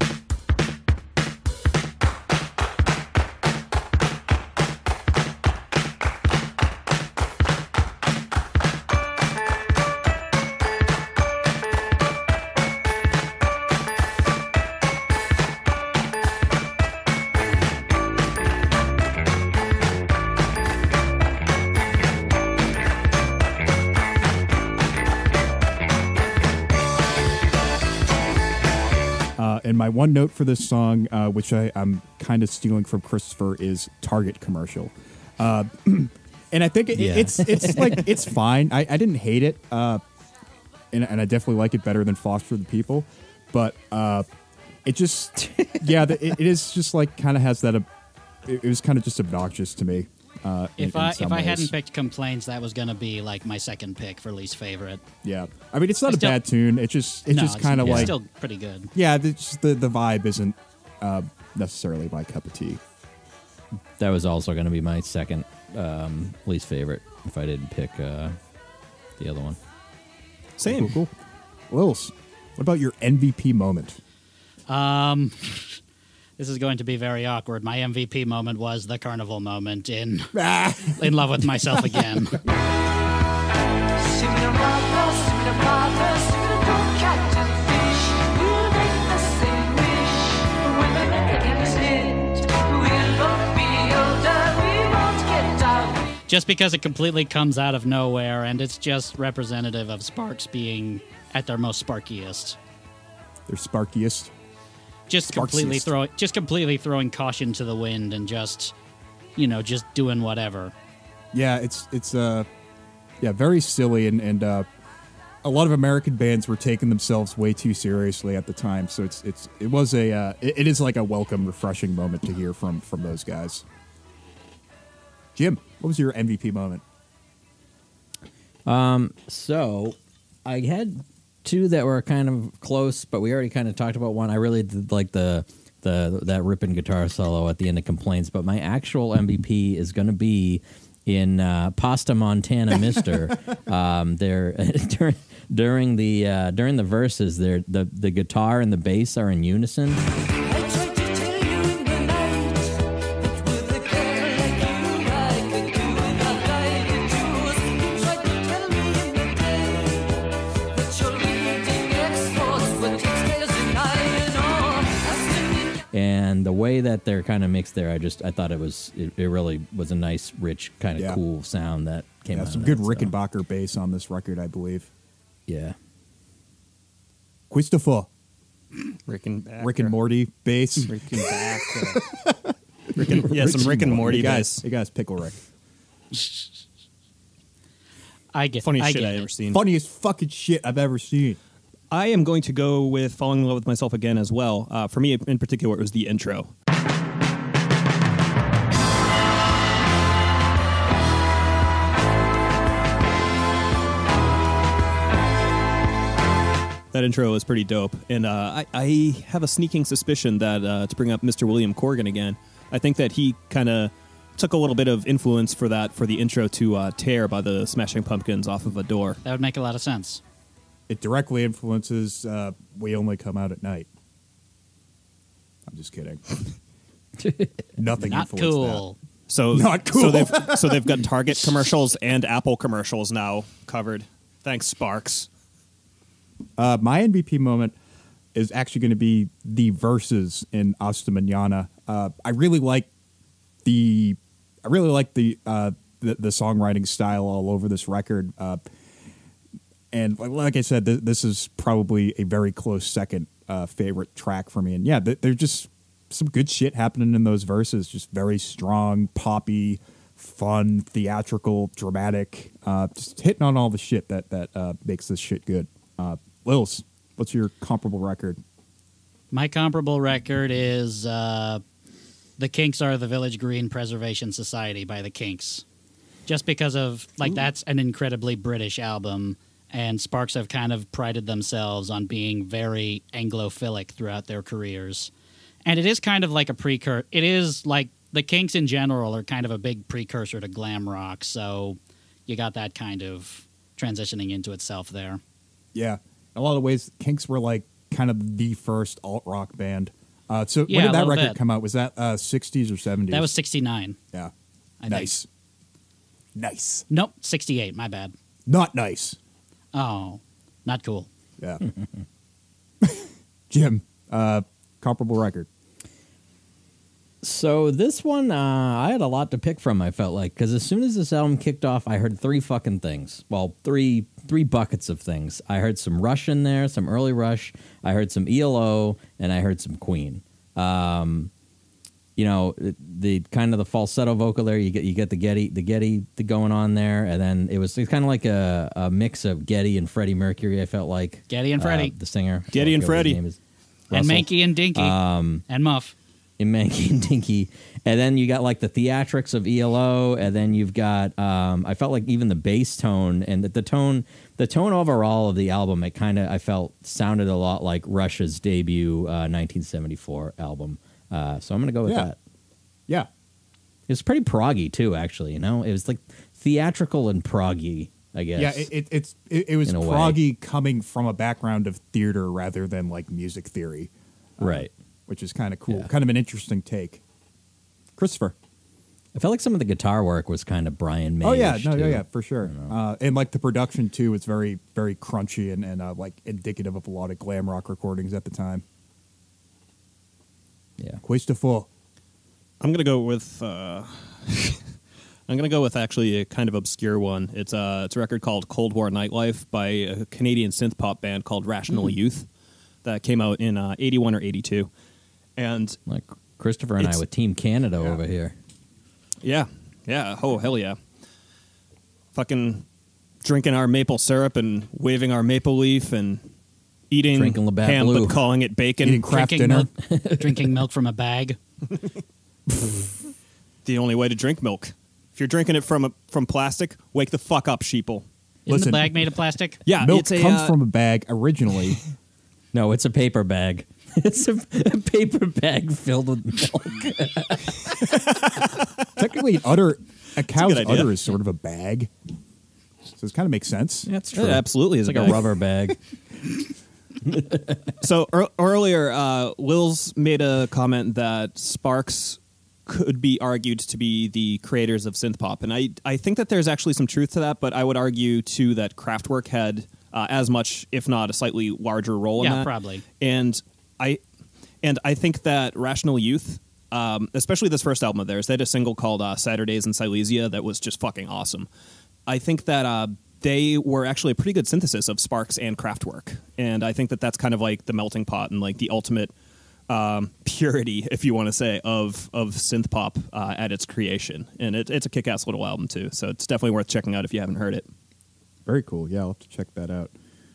D: And my one note for this song, which I'm kind of stealing from Christopher, is Target commercial. And I think it's like it's fine. I didn't hate it, and I definitely like it better than Foster the People. But it just it is just like kind of has that. It was kind of just obnoxious to me.
F: If
D: in
F: I
D: some ways.
F: hadn't picked Complaints, that was going to be like my second pick for least favorite.
D: Yeah, I mean it's not
F: It's
D: a bad tune. It's just kind of
F: it's
D: like
F: still pretty good.
D: yeah, the vibe isn't necessarily my cup of tea.
E: That was also going to be my second least favorite if I didn't pick the other one.
C: Same.
D: Cool. Lilz, what about your MVP moment?
F: This is going to be very awkward. My MVP moment was the carnival moment in In Love with Myself Again.
G: Sing me the mother, sing me the father, sing me the dog, captain fish. We'll make the same wish. When the night gets hit, we'll both be older, we won't get out.
F: Just because it completely comes out of nowhere, and it's just representative of Sparks being at their most sparkiest.
D: Their sparkiest.
F: Just
D: Sparksiest.
F: completely throwing caution to the wind and just doing whatever.
D: Yeah, it's very silly and a lot of American bands were taking themselves way too seriously at the time. So it is like a welcome, refreshing moment to hear from those guys. Jim, what was your MVP moment?
E: So I had two that were kind of close, but we already kind of talked about one. I really did like that ripping guitar solo at the end of Complaints, but my actual MVP is going to be in Pasta Montana Mister. There during the verses, the guitar and the bass are in unison.
G: I tried to tell you in the night that we're the
E: And the way that they're kind of mixed there, I thought it really was a nice, rich, kind of cool sound that came out.
D: Some
E: of
D: good
E: that,
D: Rickenbacker bass on this record, I believe.
E: Yeah.
D: Christopher.
C: Rick
D: and Morty bass.
C: Rick and back. Some Rick and Morty bass.
D: Hey guys, Pickle Rick.
C: Funniest shit I ever seen.
D: Funniest fucking shit I've ever seen.
C: I am going to go with Falling in Love with Myself Again as well. For me, in particular, it was the intro. That intro is pretty dope. And I have a sneaking suspicion that, to bring up Mr. William Corgan again, I think that he kind of took a little bit of influence for the intro to Tear by the Smashing Pumpkins off of a door.
F: That would make a lot of sense.
D: It directly influences We Only Come Out at Night. I'm just kidding. Nothing
F: Not
D: influenced
F: cool.
C: So
D: Not cool.
C: So they've got Target commercials and Apple commercials now covered. Thanks, Sparks.
D: My MVP moment is actually going to be the verses in Hasta Mañana. I really like the songwriting style all over this record. And like I said, this is probably a very close second favorite track for me. And yeah, there's just some good shit happening in those verses. Just very strong, poppy, fun, theatrical, dramatic. Just hitting on all the shit that makes this shit good. Lilz, what's your comparable record?
F: My comparable record is The Kinks Are the Village Green Preservation Society by the Kinks. Just because of, that's an incredibly British album, and Sparks have kind of prided themselves on being very Anglophilic throughout their careers. And it is kind of like a precursor. It is like the Kinks in general are kind of a big precursor to glam rock, so you got that kind of transitioning into itself there.
D: Yeah. In a lot of ways, Kinks were like kind of the first alt-rock band. When did that record come out? Was that 60s or 70s?
F: That was 69.
D: Yeah.
F: Nice.
D: Nice.
F: Nope, 68. My bad.
D: Not nice.
F: Oh, not cool.
D: Yeah. Jim, comparable record.
E: So this one, I had a lot to pick from, I felt like, because as soon as this album kicked off, I heard three fucking things. Well, three buckets of things. I heard some Rush in there, some early Rush. I heard some ELO, and I heard some Queen. The kind of the falsetto vocal there. You get the Getty going on there, and then it's kind of like a mix of Getty and Freddie Mercury. I felt like
F: Getty and Freddie,
E: the singer,
C: Getty and Freddie,
F: and Mankey and Dinky, and Muff.
E: In Mankey and Dinky, and then you got like the theatrics of ELO, and then you've got I felt like even the bass tone and the tone overall of the album, I felt sounded a lot like Rush's debut 1974 album. So I'm gonna go with that.
D: Yeah,
E: it was pretty proggy too, actually. It was like theatrical and proggy, I guess.
D: Yeah, it was proggy coming from a background of theater rather than like music theory,
E: right?
D: Which is kind of cool, kind of an interesting take. Christopher.
E: I felt like some of the guitar work was kind of Brian May.
D: Oh yeah, yeah, for sure. And like the production too, it's very, very crunchy and like indicative of a lot of glam rock recordings at the time.
E: Yeah.
D: Christopher.
C: I'm gonna go with actually a kind of obscure one. It's a record called Cold War Nightlife by a Canadian synth pop band called Rational Youth that came out in 81 or 82. And
E: like Christopher and I with Team Canada over here.
C: Yeah. Oh, hell yeah. Fucking drinking our maple syrup and waving our maple leaf and eating ham Blue. But calling it bacon.
D: Eating craft dinner.
F: Drinking milk from a bag.
C: The only way to drink milk. If you're drinking it from plastic, wake the fuck up, sheeple.
F: Isn't the bag made of plastic?
C: Yeah,
D: milk comes from a bag originally.
E: No, it's a paper bag. It's a paper bag filled with milk.
D: Technically, a cow's udder is sort of a bag, so it kind of makes sense.
E: Yeah, that's true.
C: It absolutely is
E: like a rubber bag.
C: So earlier, Lilz made a comment that Sparks could be argued to be the creators of synth pop, and I think that there's actually some truth to that. But I would argue too that Kraftwerk had as much, if not a slightly larger role in that.
F: Yeah, probably.
C: And And I think that Rational Youth, especially this first album of theirs, they had a single called Saturdays in Silesia that was just fucking awesome. I think that they were actually a pretty good synthesis of Sparks and Kraftwerk. And I think that that's kind of like the melting pot and like the ultimate purity, if you want to say, of synth pop at its creation. And it's a kick-ass little album, too. So it's definitely worth checking out if you haven't heard it.
D: Very cool. Yeah, I'll have to check that out.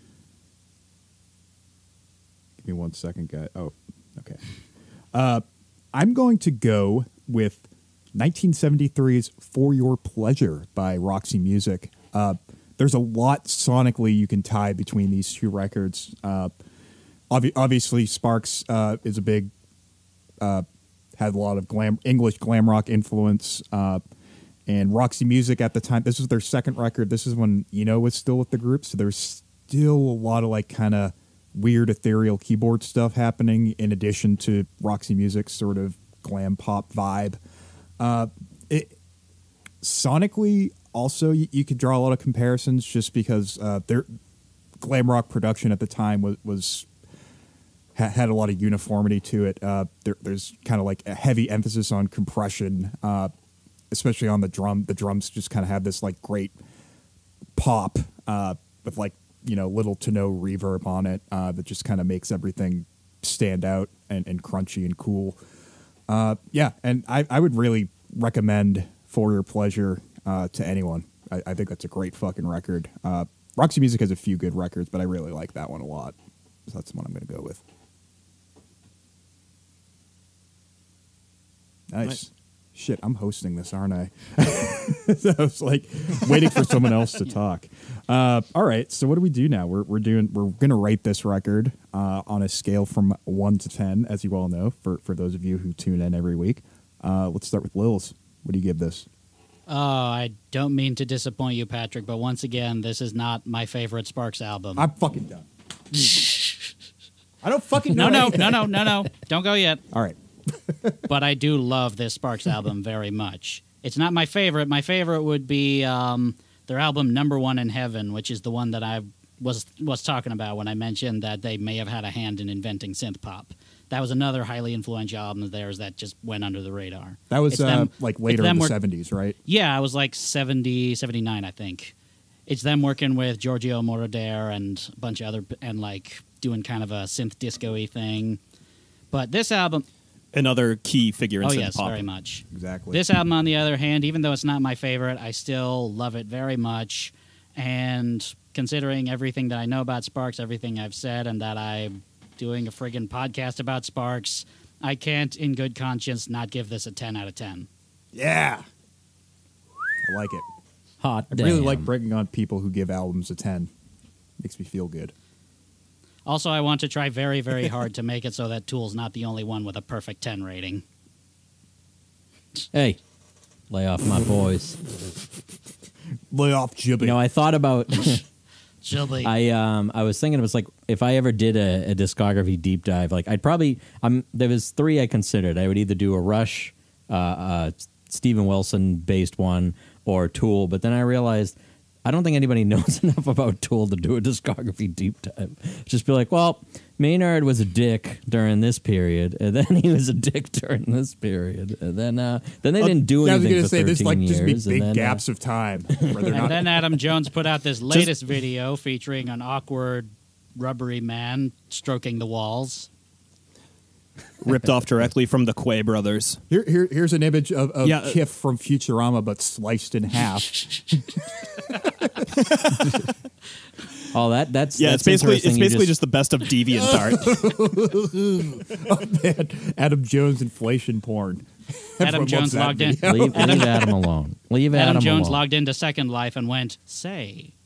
D: Give me 1 second, guy. Oh, okay. I'm going to go with 1973's For Your Pleasure by Roxy Music. There's a lot sonically you can tie between these two records. Obviously, Sparks is a big, had a lot of English glam rock influence. And Roxy Music at the time, this was their second record. This is when Eno was still with the group. So there's still a lot of like kind of weird ethereal keyboard stuff happening in addition to Roxy Music's sort of glam pop vibe. Sonically, also, you could draw a lot of comparisons just because their glam rock production at the time had a lot of uniformity to it. There's kind of like a heavy emphasis on compression, especially on the drum. The drums just kind of have this like great pop with like, little to no reverb on it that just kind of makes everything stand out and crunchy and cool. Yeah, and I would really recommend For Your Pleasure to anyone. I think that's a great fucking record. Roxy Music has a few good records, but I really like that one a lot. So that's the one I'm going to go with. Nice. Shit, I'm hosting this, aren't I? So I was like waiting for someone else to talk. All right, so what do we do now? We're going to rate this record on a scale from 1 to 10, as you all know, for those of you who tune in every week. Let's start with Lilz. What do you give this?
F: Oh, I don't mean to disappoint you, Patrick, but once again, this is not my favorite Sparks album.
D: I'm fucking done. I don't fucking know.
F: No. Don't go yet.
D: All right.
F: But I do love this Sparks album very much. It's not my favorite. My favorite would be their album Number One in Heaven, which is the one that I was talking about when I mentioned that they may have had a hand in inventing synth pop. That was another highly influential album of theirs that just went under the radar.
D: That was like later in the 70s, right?
F: Yeah, it was like 70, 79, I think. It's them working with Giorgio Moroder and a bunch of other, and like doing kind of a synth disco-y thing. But this album...
C: Another key figure in synth pop.
F: Very much.
D: Exactly.
F: This album, on the other hand, even though it's not my favorite, I still love it very much. And considering everything that I know about Sparks, everything I've said, and that I'm doing a friggin' podcast about Sparks, I can't, in good conscience, not give this a 10 out of 10.
D: Yeah. I like it.
E: Hot
D: I really like bringing on people who give albums a 10. Makes me feel good.
F: Also, I want to try very, very hard to make it so that Tool's not the only one with a perfect 10 rating.
E: Hey, lay off my boys.
D: Lay off Jibby.
E: I thought about...
F: Jibby.
E: I was thinking, it was like, if I ever did a discography deep dive, like I'd probably... there was 3 I considered. I would either do a Rush, Steven Wilson-based one, or Tool, but then I realized... I don't think anybody knows enough about Tool to do a discography deep dive. Just be like, well, Maynard was a dick during this period, and then he was a dick during this period, and then they didn't do anything for 13 years.
D: There's like
E: years,
D: just big gaps of time.
F: And then Adam Jones put out this latest video featuring an awkward, rubbery man stroking the walls.
C: Ripped off directly from the Quay brothers.
D: Here's an image of Kif from Futurama, but sliced in half.
E: That's
C: it's basically just the best of DeviantArt.
D: Oh man, Adam Jones inflation porn.
F: Adam Jones logged in.
E: Leave Adam alone. Leave Adam
F: Jones
E: alone.
F: logged into Second Life and went, say.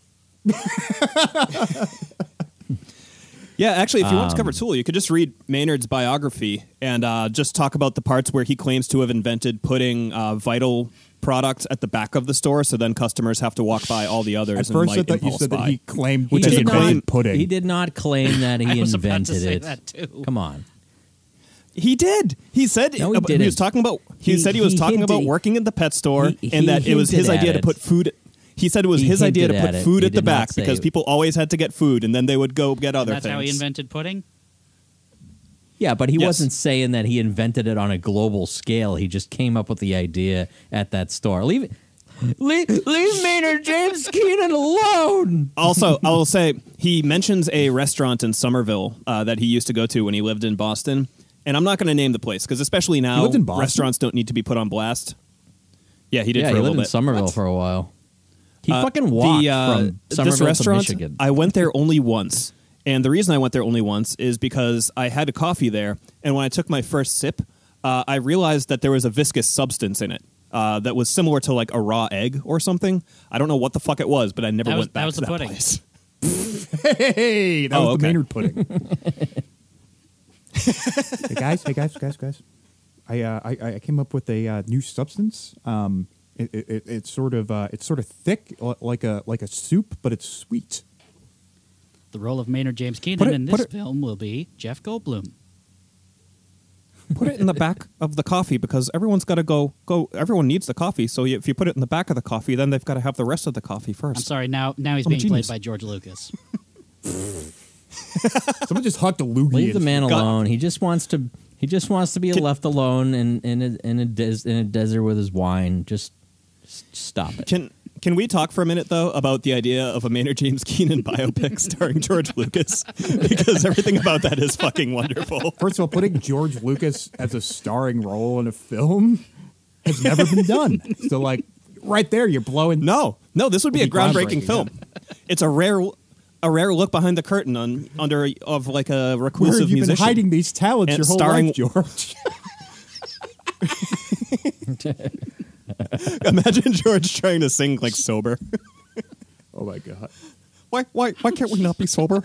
C: Yeah, actually, if you want to cover Tool, you could just read Maynard's biography and just talk about the parts where he claims to have invented putting vital products at the back of the store, so then customers have to walk by all the others.
D: At first, I thought you said that he claimed he invented pudding.
E: He did not claim that he
F: was about
E: invented
F: to say
E: it.
F: that too.
E: Come on.
C: He did. He said
E: no, he didn't.
C: He was talking about. He said he was talking about working in the pet store, and that it was his idea to put food. He said it was his idea to put food at the back because people always had to get food, and then they would go get other things.
F: That's how he invented pudding?
E: Yeah, but he
C: Yes.
E: wasn't saying that he invented it on a global scale. He just came up with the idea at that store. Leave Maynard James Keenan alone.
C: Also, I will say he mentions a restaurant in Somerville that he used to go to when he lived in Boston. And I'm not going to name the place because especially now,
D: lived in Boston?
C: restaurants don't need to be put on blast. Yeah, he did
E: Yeah,
C: for
E: he
C: a
E: lived
C: little
E: in
C: bit.
E: Somerville for a while. He fucking walked from
C: this
E: Somerville
C: restaurant,
E: to Michigan.
C: I went there only once. And the reason I went there only once is because I had a coffee there. And when I took my first sip, I realized that there was a viscous substance in it that was similar to like a raw egg or something. I don't know what the fuck it was, but I never went back to that
F: pudding.
C: place.
D: Hey, that was the
C: okay.
D: Maynard pudding. Hey guys. I came up with a new substance. It's sort of thick, like a soup, but it's sweet.
F: The role of Maynard James Keenan in this film will be Jeff Goldblum.
C: Put it in the back of the coffee because everyone's got to go. Everyone needs the coffee. So if you put it in the back of the coffee, then they've got to have the rest of the coffee first.
F: I'm sorry, now he's
C: I'm a
F: being
C: genius.
F: played by George Lucas.
D: Someone just hucked a loogie.
E: Leave the man
D: into-
E: alone. He just wants to be left alone in a desert with his wine. Just stop it.
C: Can we talk for a minute, though, about the idea of a Maynard James Keenan biopic starring George Lucas? Because everything about that is fucking wonderful.
D: First of all, putting George Lucas as a starring role in a film has never been done. So, like, right there, you're blowing.
C: No, this would be a
D: It'd be
C: groundbreaking
D: groundbreaking,
C: film. It's a rare look behind the curtain of like a
D: Where
C: reclusive
D: have you
C: musician.
D: been hiding these talents
C: And
D: your whole
C: starring-
D: life, George?
C: Imagine George trying to sing like sober.
D: Oh my god!
C: Why can't we not be sober?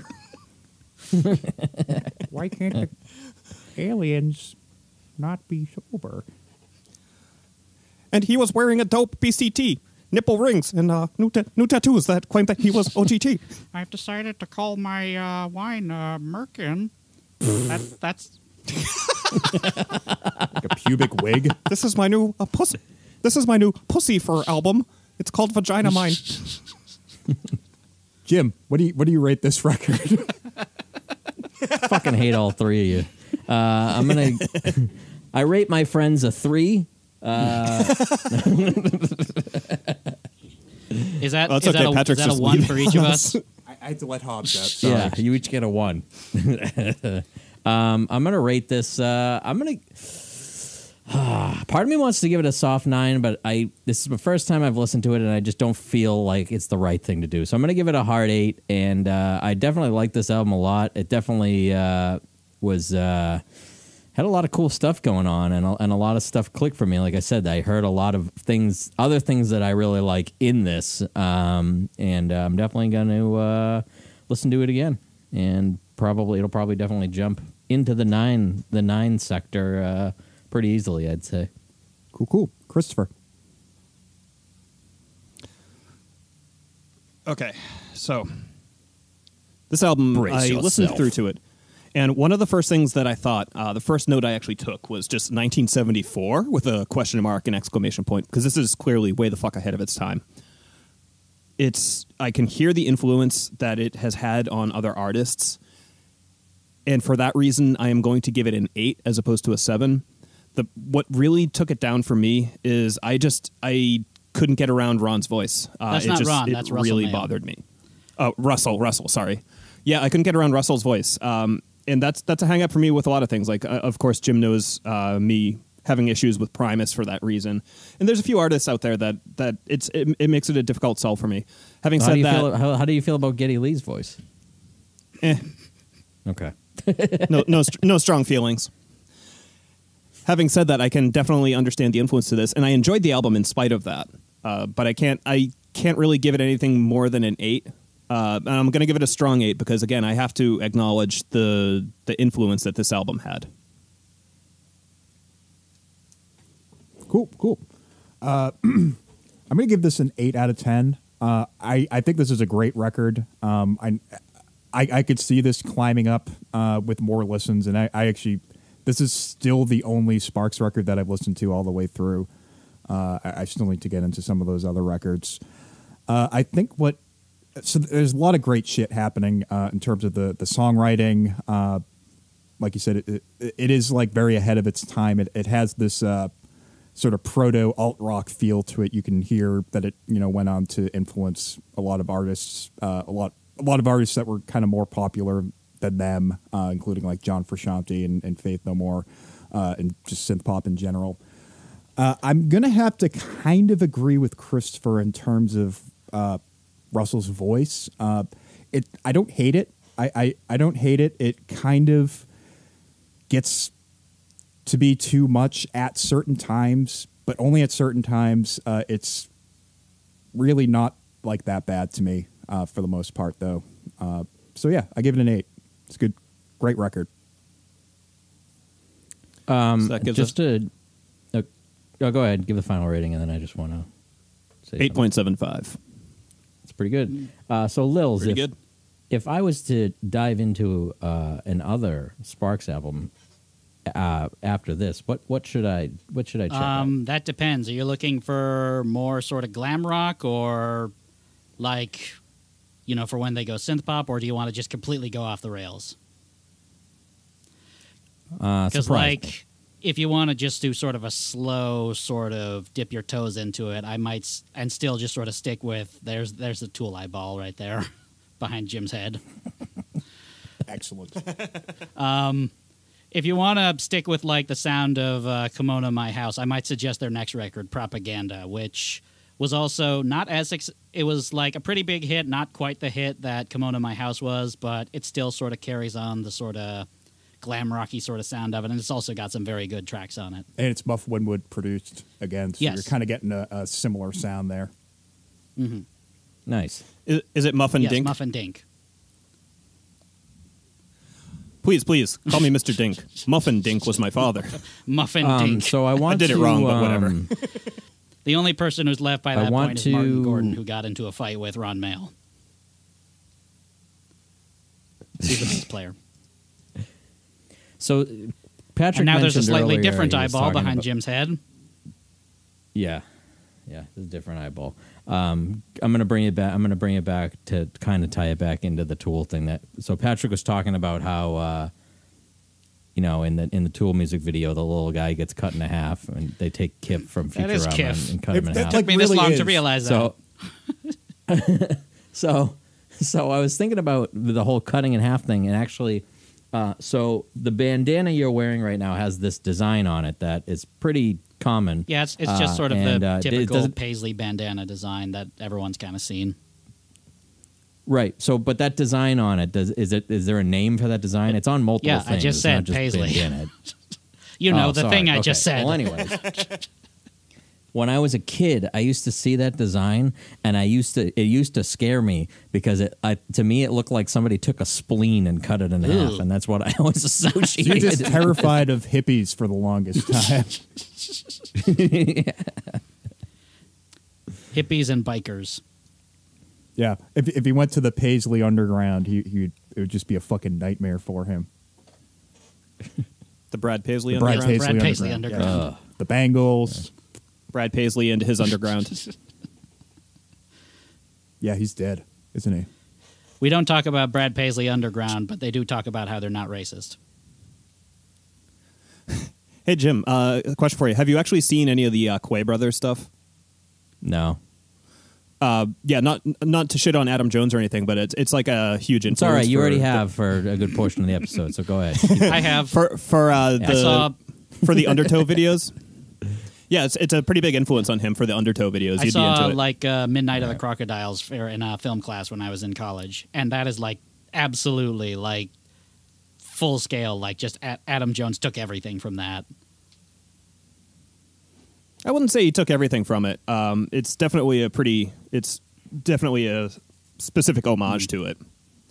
D: Why can't the aliens not be sober?
C: And he was wearing a dope BCT, nipple rings, and new tattoos that claim that he was OGT.
F: I've decided to call my wine Merkin. That's
D: Like a pubic wig.
C: This is my new pussy. This is my new pussy fur album. It's called Vagina Mine.
D: Jim, what do you rate this record?
E: Fucking hate all three of you. I rate my friends a 3.
F: is that
C: Oh, it's
F: is
C: okay.
F: that a,
C: Patrick's
F: is that a
C: just
F: 1
C: leaving
F: for each of us?
D: I had to let Hobbs out. Sorry.
E: Yeah, you each get a 1. I'm gonna rate this. Part of me wants to give it a soft 9, but this is the first time I've listened to it, and I just don't feel like it's the right thing to do. So I'm gonna give it a hard 8, and I definitely like this album a lot. It definitely had a lot of cool stuff going on, and a lot of stuff clicked for me. Like I said, I heard a lot of other things that I really like in this, and I'm definitely going to listen to it again, and it'll probably definitely jump into the 9 sector pretty easily, I'd say.
D: Cool. Christopher.
C: Okay, so this album,
E: Brace
C: I listened
E: yourself.
C: through to it, and one of the first things that I thought, the first note I actually took was just 1974 with a question mark and exclamation point, because this is clearly way the fuck ahead of its time. I can hear the influence that it has had on other artists, and for that reason, I am going to give it an 8 as opposed to a 7. What really took it down for me is I couldn't get around Ron's voice.
F: That's
C: it
F: not
C: just,
F: Ron,
C: it
F: that's Russell
C: really
F: Mayo.
C: bothered me. Oh, Russell, sorry. Yeah, I couldn't get around Russell's voice. And that's a hang up for me with a lot of things. Like, of course, Jim knows me having issues with Primus for that reason. And there's a few artists out there that it makes it a difficult sell for me. Having said that,
E: How do you feel about Geddy Lee's voice? Okay.
C: no strong feelings. Having said that, I can definitely understand the influence to this, and I enjoyed the album in spite of that. But I can't really give it anything more than an 8. And I'm going to give it a strong 8 because, again, I have to acknowledge the influence that this album had.
D: Cool. I'm going to give this an 8 out of 10. I think this is a great record. I could see this climbing up with more listens, and I actually, this is still the only Sparks record that I've listened to all the way through. I still need to get into some of those other records. I think so there's a lot of great shit happening in terms of the songwriting. like you said, it is like very ahead of its time. It has this sort of proto alt rock feel to it. You can hear that it went on to influence a lot of artists, a lot of artists that were kind of more popular than them, including like John Frusciante and Faith No More, and just synth pop in general. I'm gonna have to kind of agree with Christopher in terms of Russell's voice. I don't hate it. I don't hate it. It kind of gets to be too much at certain times, but only at certain times. It's really not like that bad to me for the most part, though. So yeah, I give it an 8. It's good, great record.
E: Go ahead, give the final rating, and then I just want to say
C: 8.75.
E: It's pretty good. So Lilz,
C: Pretty good.
E: If I was to dive into an other Sparks album after this, what should I check out?
F: That depends. Are you looking for more sort of glam rock, or like, for when they go synth pop, or do you want to just completely go off the rails? Because like, if you want to just do sort of a slow sort of dip your toes into it, I might and still just sort of stick with there's the Tool eyeball right there behind Jim's head.
D: Excellent.
F: If you want to stick with like the sound of Kimono My House, I might suggest their next record, Propaganda, which was also not as it was like a pretty big hit, not quite the hit that Kimono My House was, but it still sort of carries on the sort of glam rocky sort of sound of it, and it's also got some very good tracks on it.
D: And it's Muff Winwood produced again, so
F: yes.
D: You're kind of getting a similar sound there.
F: Mm-hmm.
E: Nice.
C: Is it Muff and
F: yes,
C: Dink?
F: Muff and Dink.
C: Please, call me Mr. Dink. Muffin Dink was my father.
F: Muffin Dink.
E: So I want
C: I did it wrong, but whatever.
F: The only person who's left by that point is
E: to...
F: Martin Gordon, who got into a fight with Ron Mayle. He's the bass player.
E: So Patrick
F: and now there's a
E: mentioned
F: slightly
E: earlier
F: different
E: he was
F: eyeball
E: talking
F: behind
E: about-
F: Jim's head.
E: Yeah, there's a different eyeball. I'm going to bring it back to kind of tie it back into the Tool thing. So Patrick was talking about how in the Tool music video, the little guy gets cut in half, and they take Kip from
F: That is
E: Futurama
F: Kif.
E: and cut him in half.
F: Took me this
D: really
F: long
D: is.
F: to realize that.
E: So I was thinking about the whole cutting in half thing, and actually, so the bandana you're wearing right now has this design on it that is pretty common.
F: Yeah, it's just sort of
E: and,
F: the typical
E: does it-
F: paisley bandana design that everyone's kind of seen.
E: Right. So, but that design on it, is there a name for that design? It's on multiple
F: Yeah,
E: things.
F: I just
E: It's
F: said
E: not just
F: paisley.
E: bandana.
F: The
E: Sorry.
F: thing I
E: Okay.
F: just said.
E: Well, anyways, when I was a kid, I used to see that design, and it used to scare me because to me it looked like somebody took a spleen and cut it in half, and that's what I always
D: You're
E: associated.
D: just terrified of hippies for the longest time.
F: Hippies and bikers.
D: Yeah, if he went to the Paisley Underground, it would just be a fucking nightmare for him.
C: The Brad Paisley
D: Brad
C: Underground.
D: Paisley
F: Brad Paisley
D: Underground.
F: Underground.
D: Yeah. The Bangles.
C: Brad Paisley and his underground.
D: Yeah, he's dead, isn't he?
F: We don't talk about Brad Paisley Underground, but they do talk about how they're not racist.
C: Hey, Jim, a question for you. Have you actually seen any of the Quay Brothers stuff?
E: No.
C: Yeah, not to shit on Adam Jones or anything, but it's like a huge influence.
E: It's all right. You
C: for
E: already have for a good portion of the episode, so go ahead.
F: I have.
C: for
F: I saw.
C: for the Undertow videos. Yeah, it's a pretty big influence on him for the Undertow videos.
F: I
C: You'd
F: saw
C: be into it.
F: like Midnight of the Crocodiles in a film class when I was in college, and that is like absolutely like full scale. Like just Adam Jones took everything from that.
C: I wouldn't say he took everything from it. It's definitely a specific homage to it.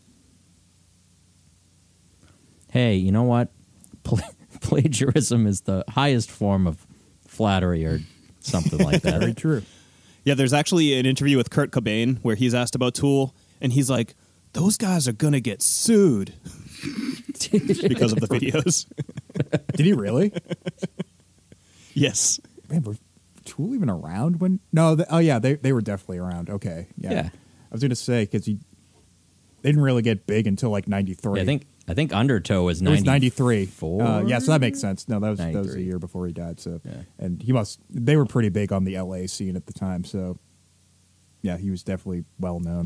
E: Hey, you know what? Plagiarism is the highest form of flattery or something like that.
D: Very true.
C: Yeah, there's actually an interview with Kurt Cobain where he's asked about Tool, and he's like, "Those guys are gonna get sued because of the videos."
D: Did he really?
C: Yes.
D: Man, were Tool even around when? No. They were definitely around. Okay. Yeah.
E: Yeah.
D: I was going to say because they didn't really get big until like '93.
E: Yeah, I think Undertow was
D: It was 93.
E: 94.
D: Yeah, so that makes sense. No, that was a
E: 93.
D: year before he died. So,
E: Yeah.
D: and they were pretty big on the LA scene at the time. So, yeah, he was definitely well known.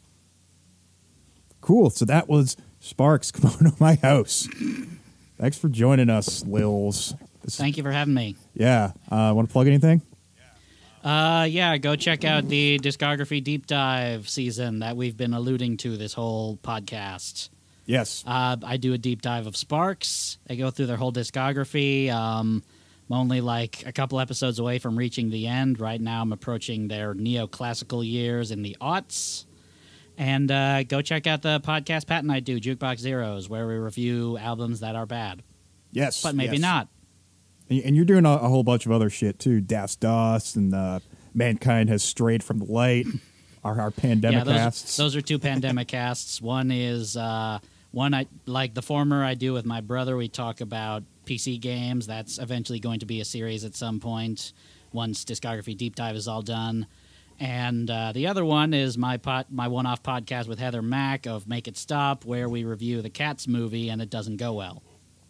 D: Cool. So that was Sparks, Kimono My House. Thanks for joining us, Lilz.
F: Thank you for having me.
D: Yeah. Want to plug anything?
F: Yeah, go check out the discography deep dive season that we've been alluding to this whole podcast.
D: Yes.
F: I do a deep dive of Sparks. I go through their whole discography. I'm only like a couple episodes away from reaching the end. Right now I'm approaching their neoclassical years in the aughts. And go check out the podcast Pat and I do, Jukebox Zeroes, where we review albums that are bad.
D: Yes.
F: But maybe
D: yes.
F: not.
D: And you're doing a whole bunch of other shit, too. Das Das and Mankind Has Strayed from the Light, our pandemic casts.
F: Those are two pandemic casts. One is one I like the former I do with my brother. We talk about PC games. That's eventually going to be a series at some point once discography deep dive is all done. And the other one is my one-off podcast with Heather Mack of Make It Stop, where we review the Cats movie and it doesn't go well.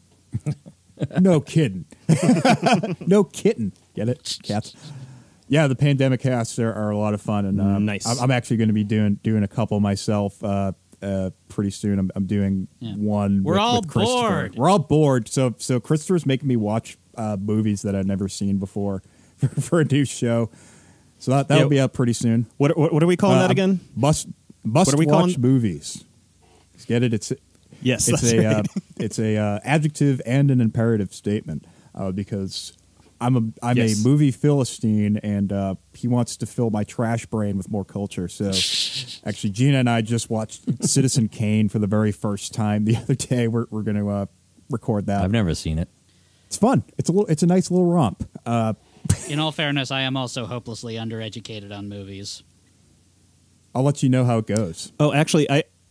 D: No kidding. No kitten. Get it? Cats. Yeah, the pandemic casts are a lot of fun, and
C: nice.
D: I'm actually going to be doing a couple myself pretty soon. I'm doing one.
F: We're all
D: with Christopher.
F: bored.
D: We're all bored. So Christopher's making me watch movies that I've never seen before for a new show. So that'll be up pretty soon.
C: What are we calling that again?
D: Must
C: are we
D: watch
C: calling?
D: movies. Get it?
C: Yes,
D: It's
C: that's
D: a
C: right.
D: it's a adjective and an imperative statement because I'm
C: Yes.
D: a movie philistine and he wants to fill my trash brain with more culture. So actually, Gina and I just watched Citizen Kane for the very first time the other day. We're going to record that.
E: I've never seen it.
D: It's fun. It's a nice little romp.
F: In all fairness, I am also hopelessly undereducated on movies.
D: I'll let you know how it goes.
C: Oh, actually,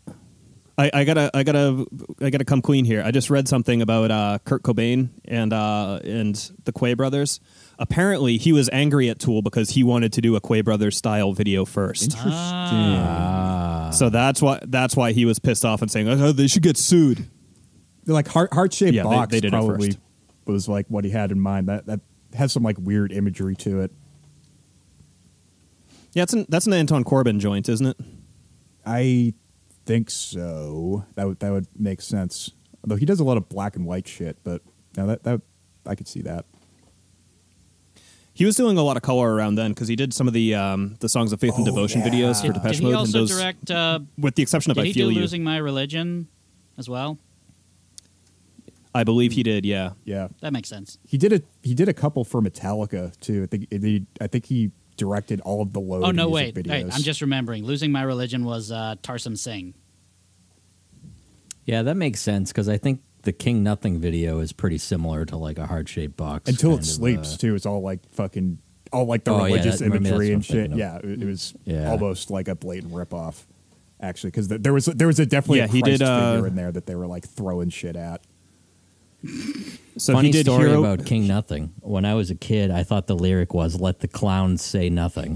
C: I gotta come clean here. I just read something about Kurt Cobain and the Quay brothers. Apparently, he was angry at Tool because he wanted to do a Quay brothers style video first.
D: Interesting.
C: So that's why he was pissed off and saying, "Oh, they should get sued."
D: They're like heart-shaped
C: Yeah,
D: box
C: they did it
D: probably
C: first.
D: was like what he had in mind. That has some like weird imagery to it.
C: Yeah, that's an Anton Corbijn joint, isn't it?
D: I think so. That would make sense. Although he does a lot of black and white shit, but no, that I could see that.
C: He was doing a lot of color around then because he did some of the Songs of Faith and Devotion videos for Depeche
F: Did
C: Mode.
F: he also
C: and those,
F: direct?
C: with the exception of
F: Did
C: I
F: he
C: Feel
F: do
C: You.
F: Losing My Religion as well?
C: I believe he did. Yeah.
D: Yeah,
F: That makes sense.
D: he did a couple for Metallica too. I think he directed all of the Load.
F: Oh no,
D: music
F: wait,
D: videos.
F: I'm just remembering. Losing My Religion was Tarsum Singh.
E: Yeah, that makes sense because I think the King Nothing video is pretty similar to like a heart-shaped box.
D: Until
E: kind
D: It
E: of,
D: Sleeps too. It's all like fucking all like the
E: Oh, yeah,
D: religious
E: maybe that's
D: imagery
E: what
D: and
E: I'm
D: shit.
E: thinking of.
D: Yeah, it was
E: Yeah.
D: almost like a blatant ripoff. Actually, because there was a definitely
C: Yeah,
D: a
C: he
D: Christ
C: did,
D: figure in there that they were like throwing shit at.
C: So
E: Funny
C: he did
E: story
C: Hero.
E: about King Nothing. When I was a kid, I thought the lyric was "Let the clowns say nothing."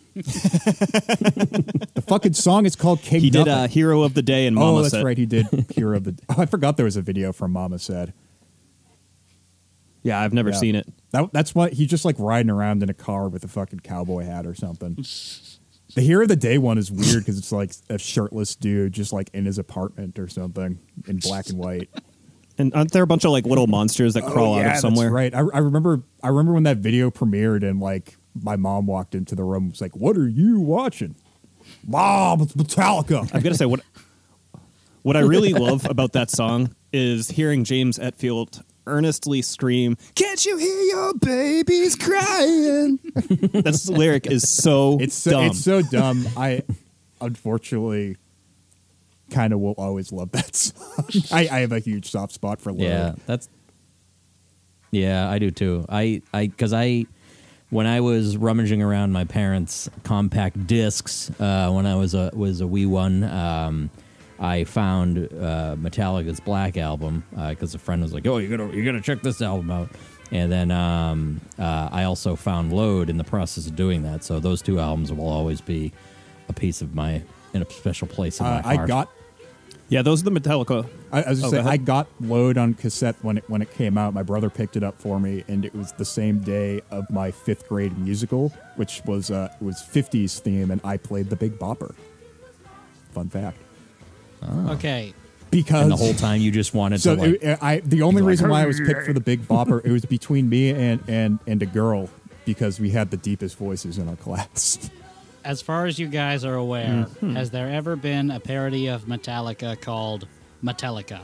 D: The fucking song is called King
C: He did
D: Nothing.
C: Hero of the Day and Mama
D: Oh, that's
C: Said.
D: right. He did Hero of the. Oh, I forgot there was a video from Mama Said.
C: Yeah, I've never
D: Yeah.
C: seen it.
D: That's why he's just like riding around in a car with a fucking cowboy hat or something. The Hero of the Day one is weird because it's like a shirtless dude just like in his apartment or something in black and white.
C: And aren't there a bunch of like little monsters that crawl out of somewhere?
D: That's right. I remember when that video premiered and like my mom walked into the room and was like, "What are you watching?" Mom, it's Metallica.
C: I've got to say what I really love about that song is hearing James Hetfield earnestly scream, "Can't you hear your babies crying?" That lyric is so dumb.
D: It's so dumb. I unfortunately kind of will always love that song. I have a huge soft spot for Load.
E: Yeah, I do too. Because when I was rummaging around my parents' compact discs when I was a wee one, I found Metallica's Black album because a friend was like, "Oh, you're gonna check this album out." And then I also found Load in the process of doing that. So those two albums will always be a piece of in a special place in my heart.
C: Yeah, those are the Metallica.
D: I was just saying, I got Load on cassette when it came out. My brother picked it up for me, and it was the same day of my 5th grade musical, which was it was 50s theme, and I played the Big Bopper. Fun fact.
E: Oh.
F: Okay.
E: Because and the whole time you just wanted to.
D: The only reason why I was picked for the Big Bopper, it was between me and a girl, because we had the deepest voices in our class.
F: As far as you guys are aware, has there ever been a parody of Metallica called Metallica?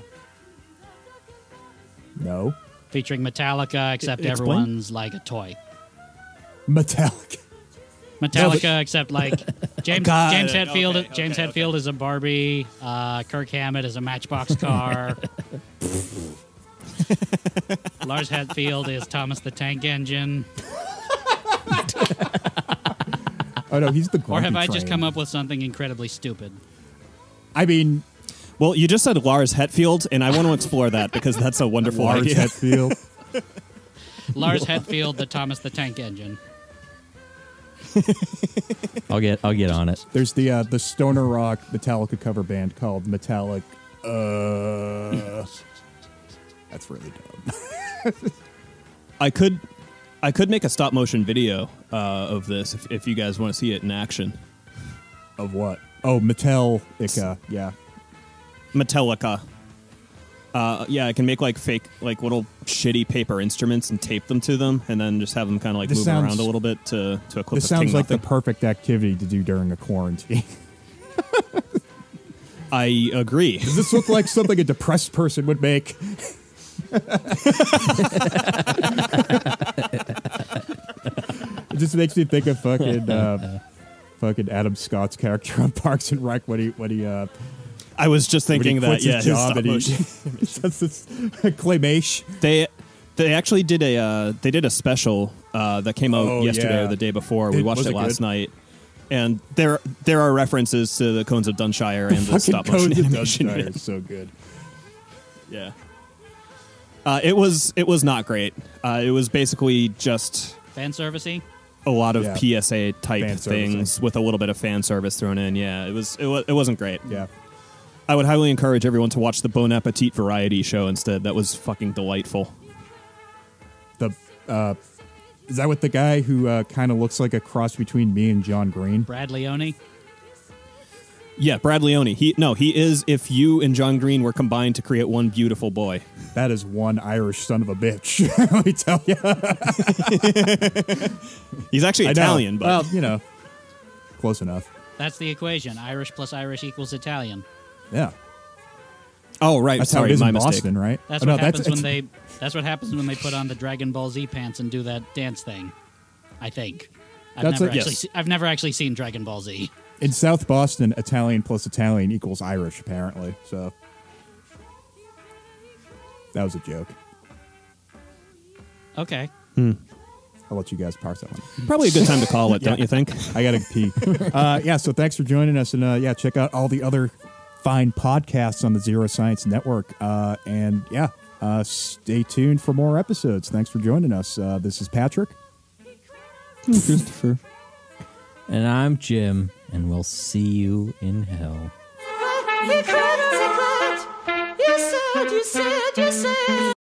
D: No.
F: Featuring Metallica, except everyone's like a toy.
D: Metallica.
F: Metallica, except like James Hetfield. Okay, James Hetfield is a Barbie. Kirk Hammett is a Matchbox car. Lars Hetfield is Thomas the Tank Engine.
D: Oh no, he's the.
F: Or have I just come up with something incredibly stupid?
D: I mean,
C: well, you just said Lars Hetfield, and I want to explore that because that's a wonderful idea.
D: Lars Hetfield.
F: Lars Hetfield, the Thomas the Tank Engine.
E: I'll get on it.
D: There's the stoner rock Metallica cover band called Metallic. That's really dumb.
C: I could make a stop motion video of this if you guys want to see it in action.
D: Of what? Oh, Metallica. Yeah.
C: Metallica. Yeah, I can make like fake, like little shitty paper instruments and tape them to them, and then just have them kind of like move around a little bit to a clip.
D: This sounds like the perfect activity to do during a quarantine.
C: I agree.
D: Does this look like something a depressed person would make? It just makes me think of fucking Adam Scott's character on Parks and Rec when he
C: I was just thinking that,
D: his job and he does this claymation.
C: They actually did a special that came out yesterday or the day before. We watched it last night, and there are references to the Cones of Dunshire and the stop motion animation.
D: It's so good.
C: Yeah, it was not great. It was basically just
F: fan servicey.
C: A lot of PSA type things with a little bit of fan service thrown in. Yeah, it wasn't great.
D: Yeah.
C: I would highly encourage everyone to watch the Bon Appetit variety show instead. That was fucking delightful.
D: Is that with the guy who kind of looks like a cross between me and John Green?
F: Brad Leone?
C: Yeah, Brad Leone. He is if you and John Green were combined to create one beautiful boy.
D: That is one Irish son of a bitch. Let me tell you.
C: He's actually Italian, but...
D: Well, you know, close enough.
F: That's the equation. Irish plus Irish equals Italian.
D: Yeah.
C: Oh, right.
D: That's
C: Sorry,
D: how it is
C: my
D: in
C: mistake.
D: Boston, right?
F: That's what happens when they. That's what happens when they put on the Dragon Ball Z pants and do that dance thing. I think. I've never actually seen Dragon Ball Z.
D: In South Boston, Italian plus Italian equals Irish, apparently. So that was a joke.
F: Okay.
D: I'll let you guys parse that one.
C: Probably a good time to call it, don't you think?
D: I got to pee. So thanks for joining us. And check out all the other fine podcasts on the Zero Science Network. Stay tuned for more episodes. Thanks for joining us. This is Patrick.
E: Christopher. And I'm Jim, and we'll see you in hell.
G: You said.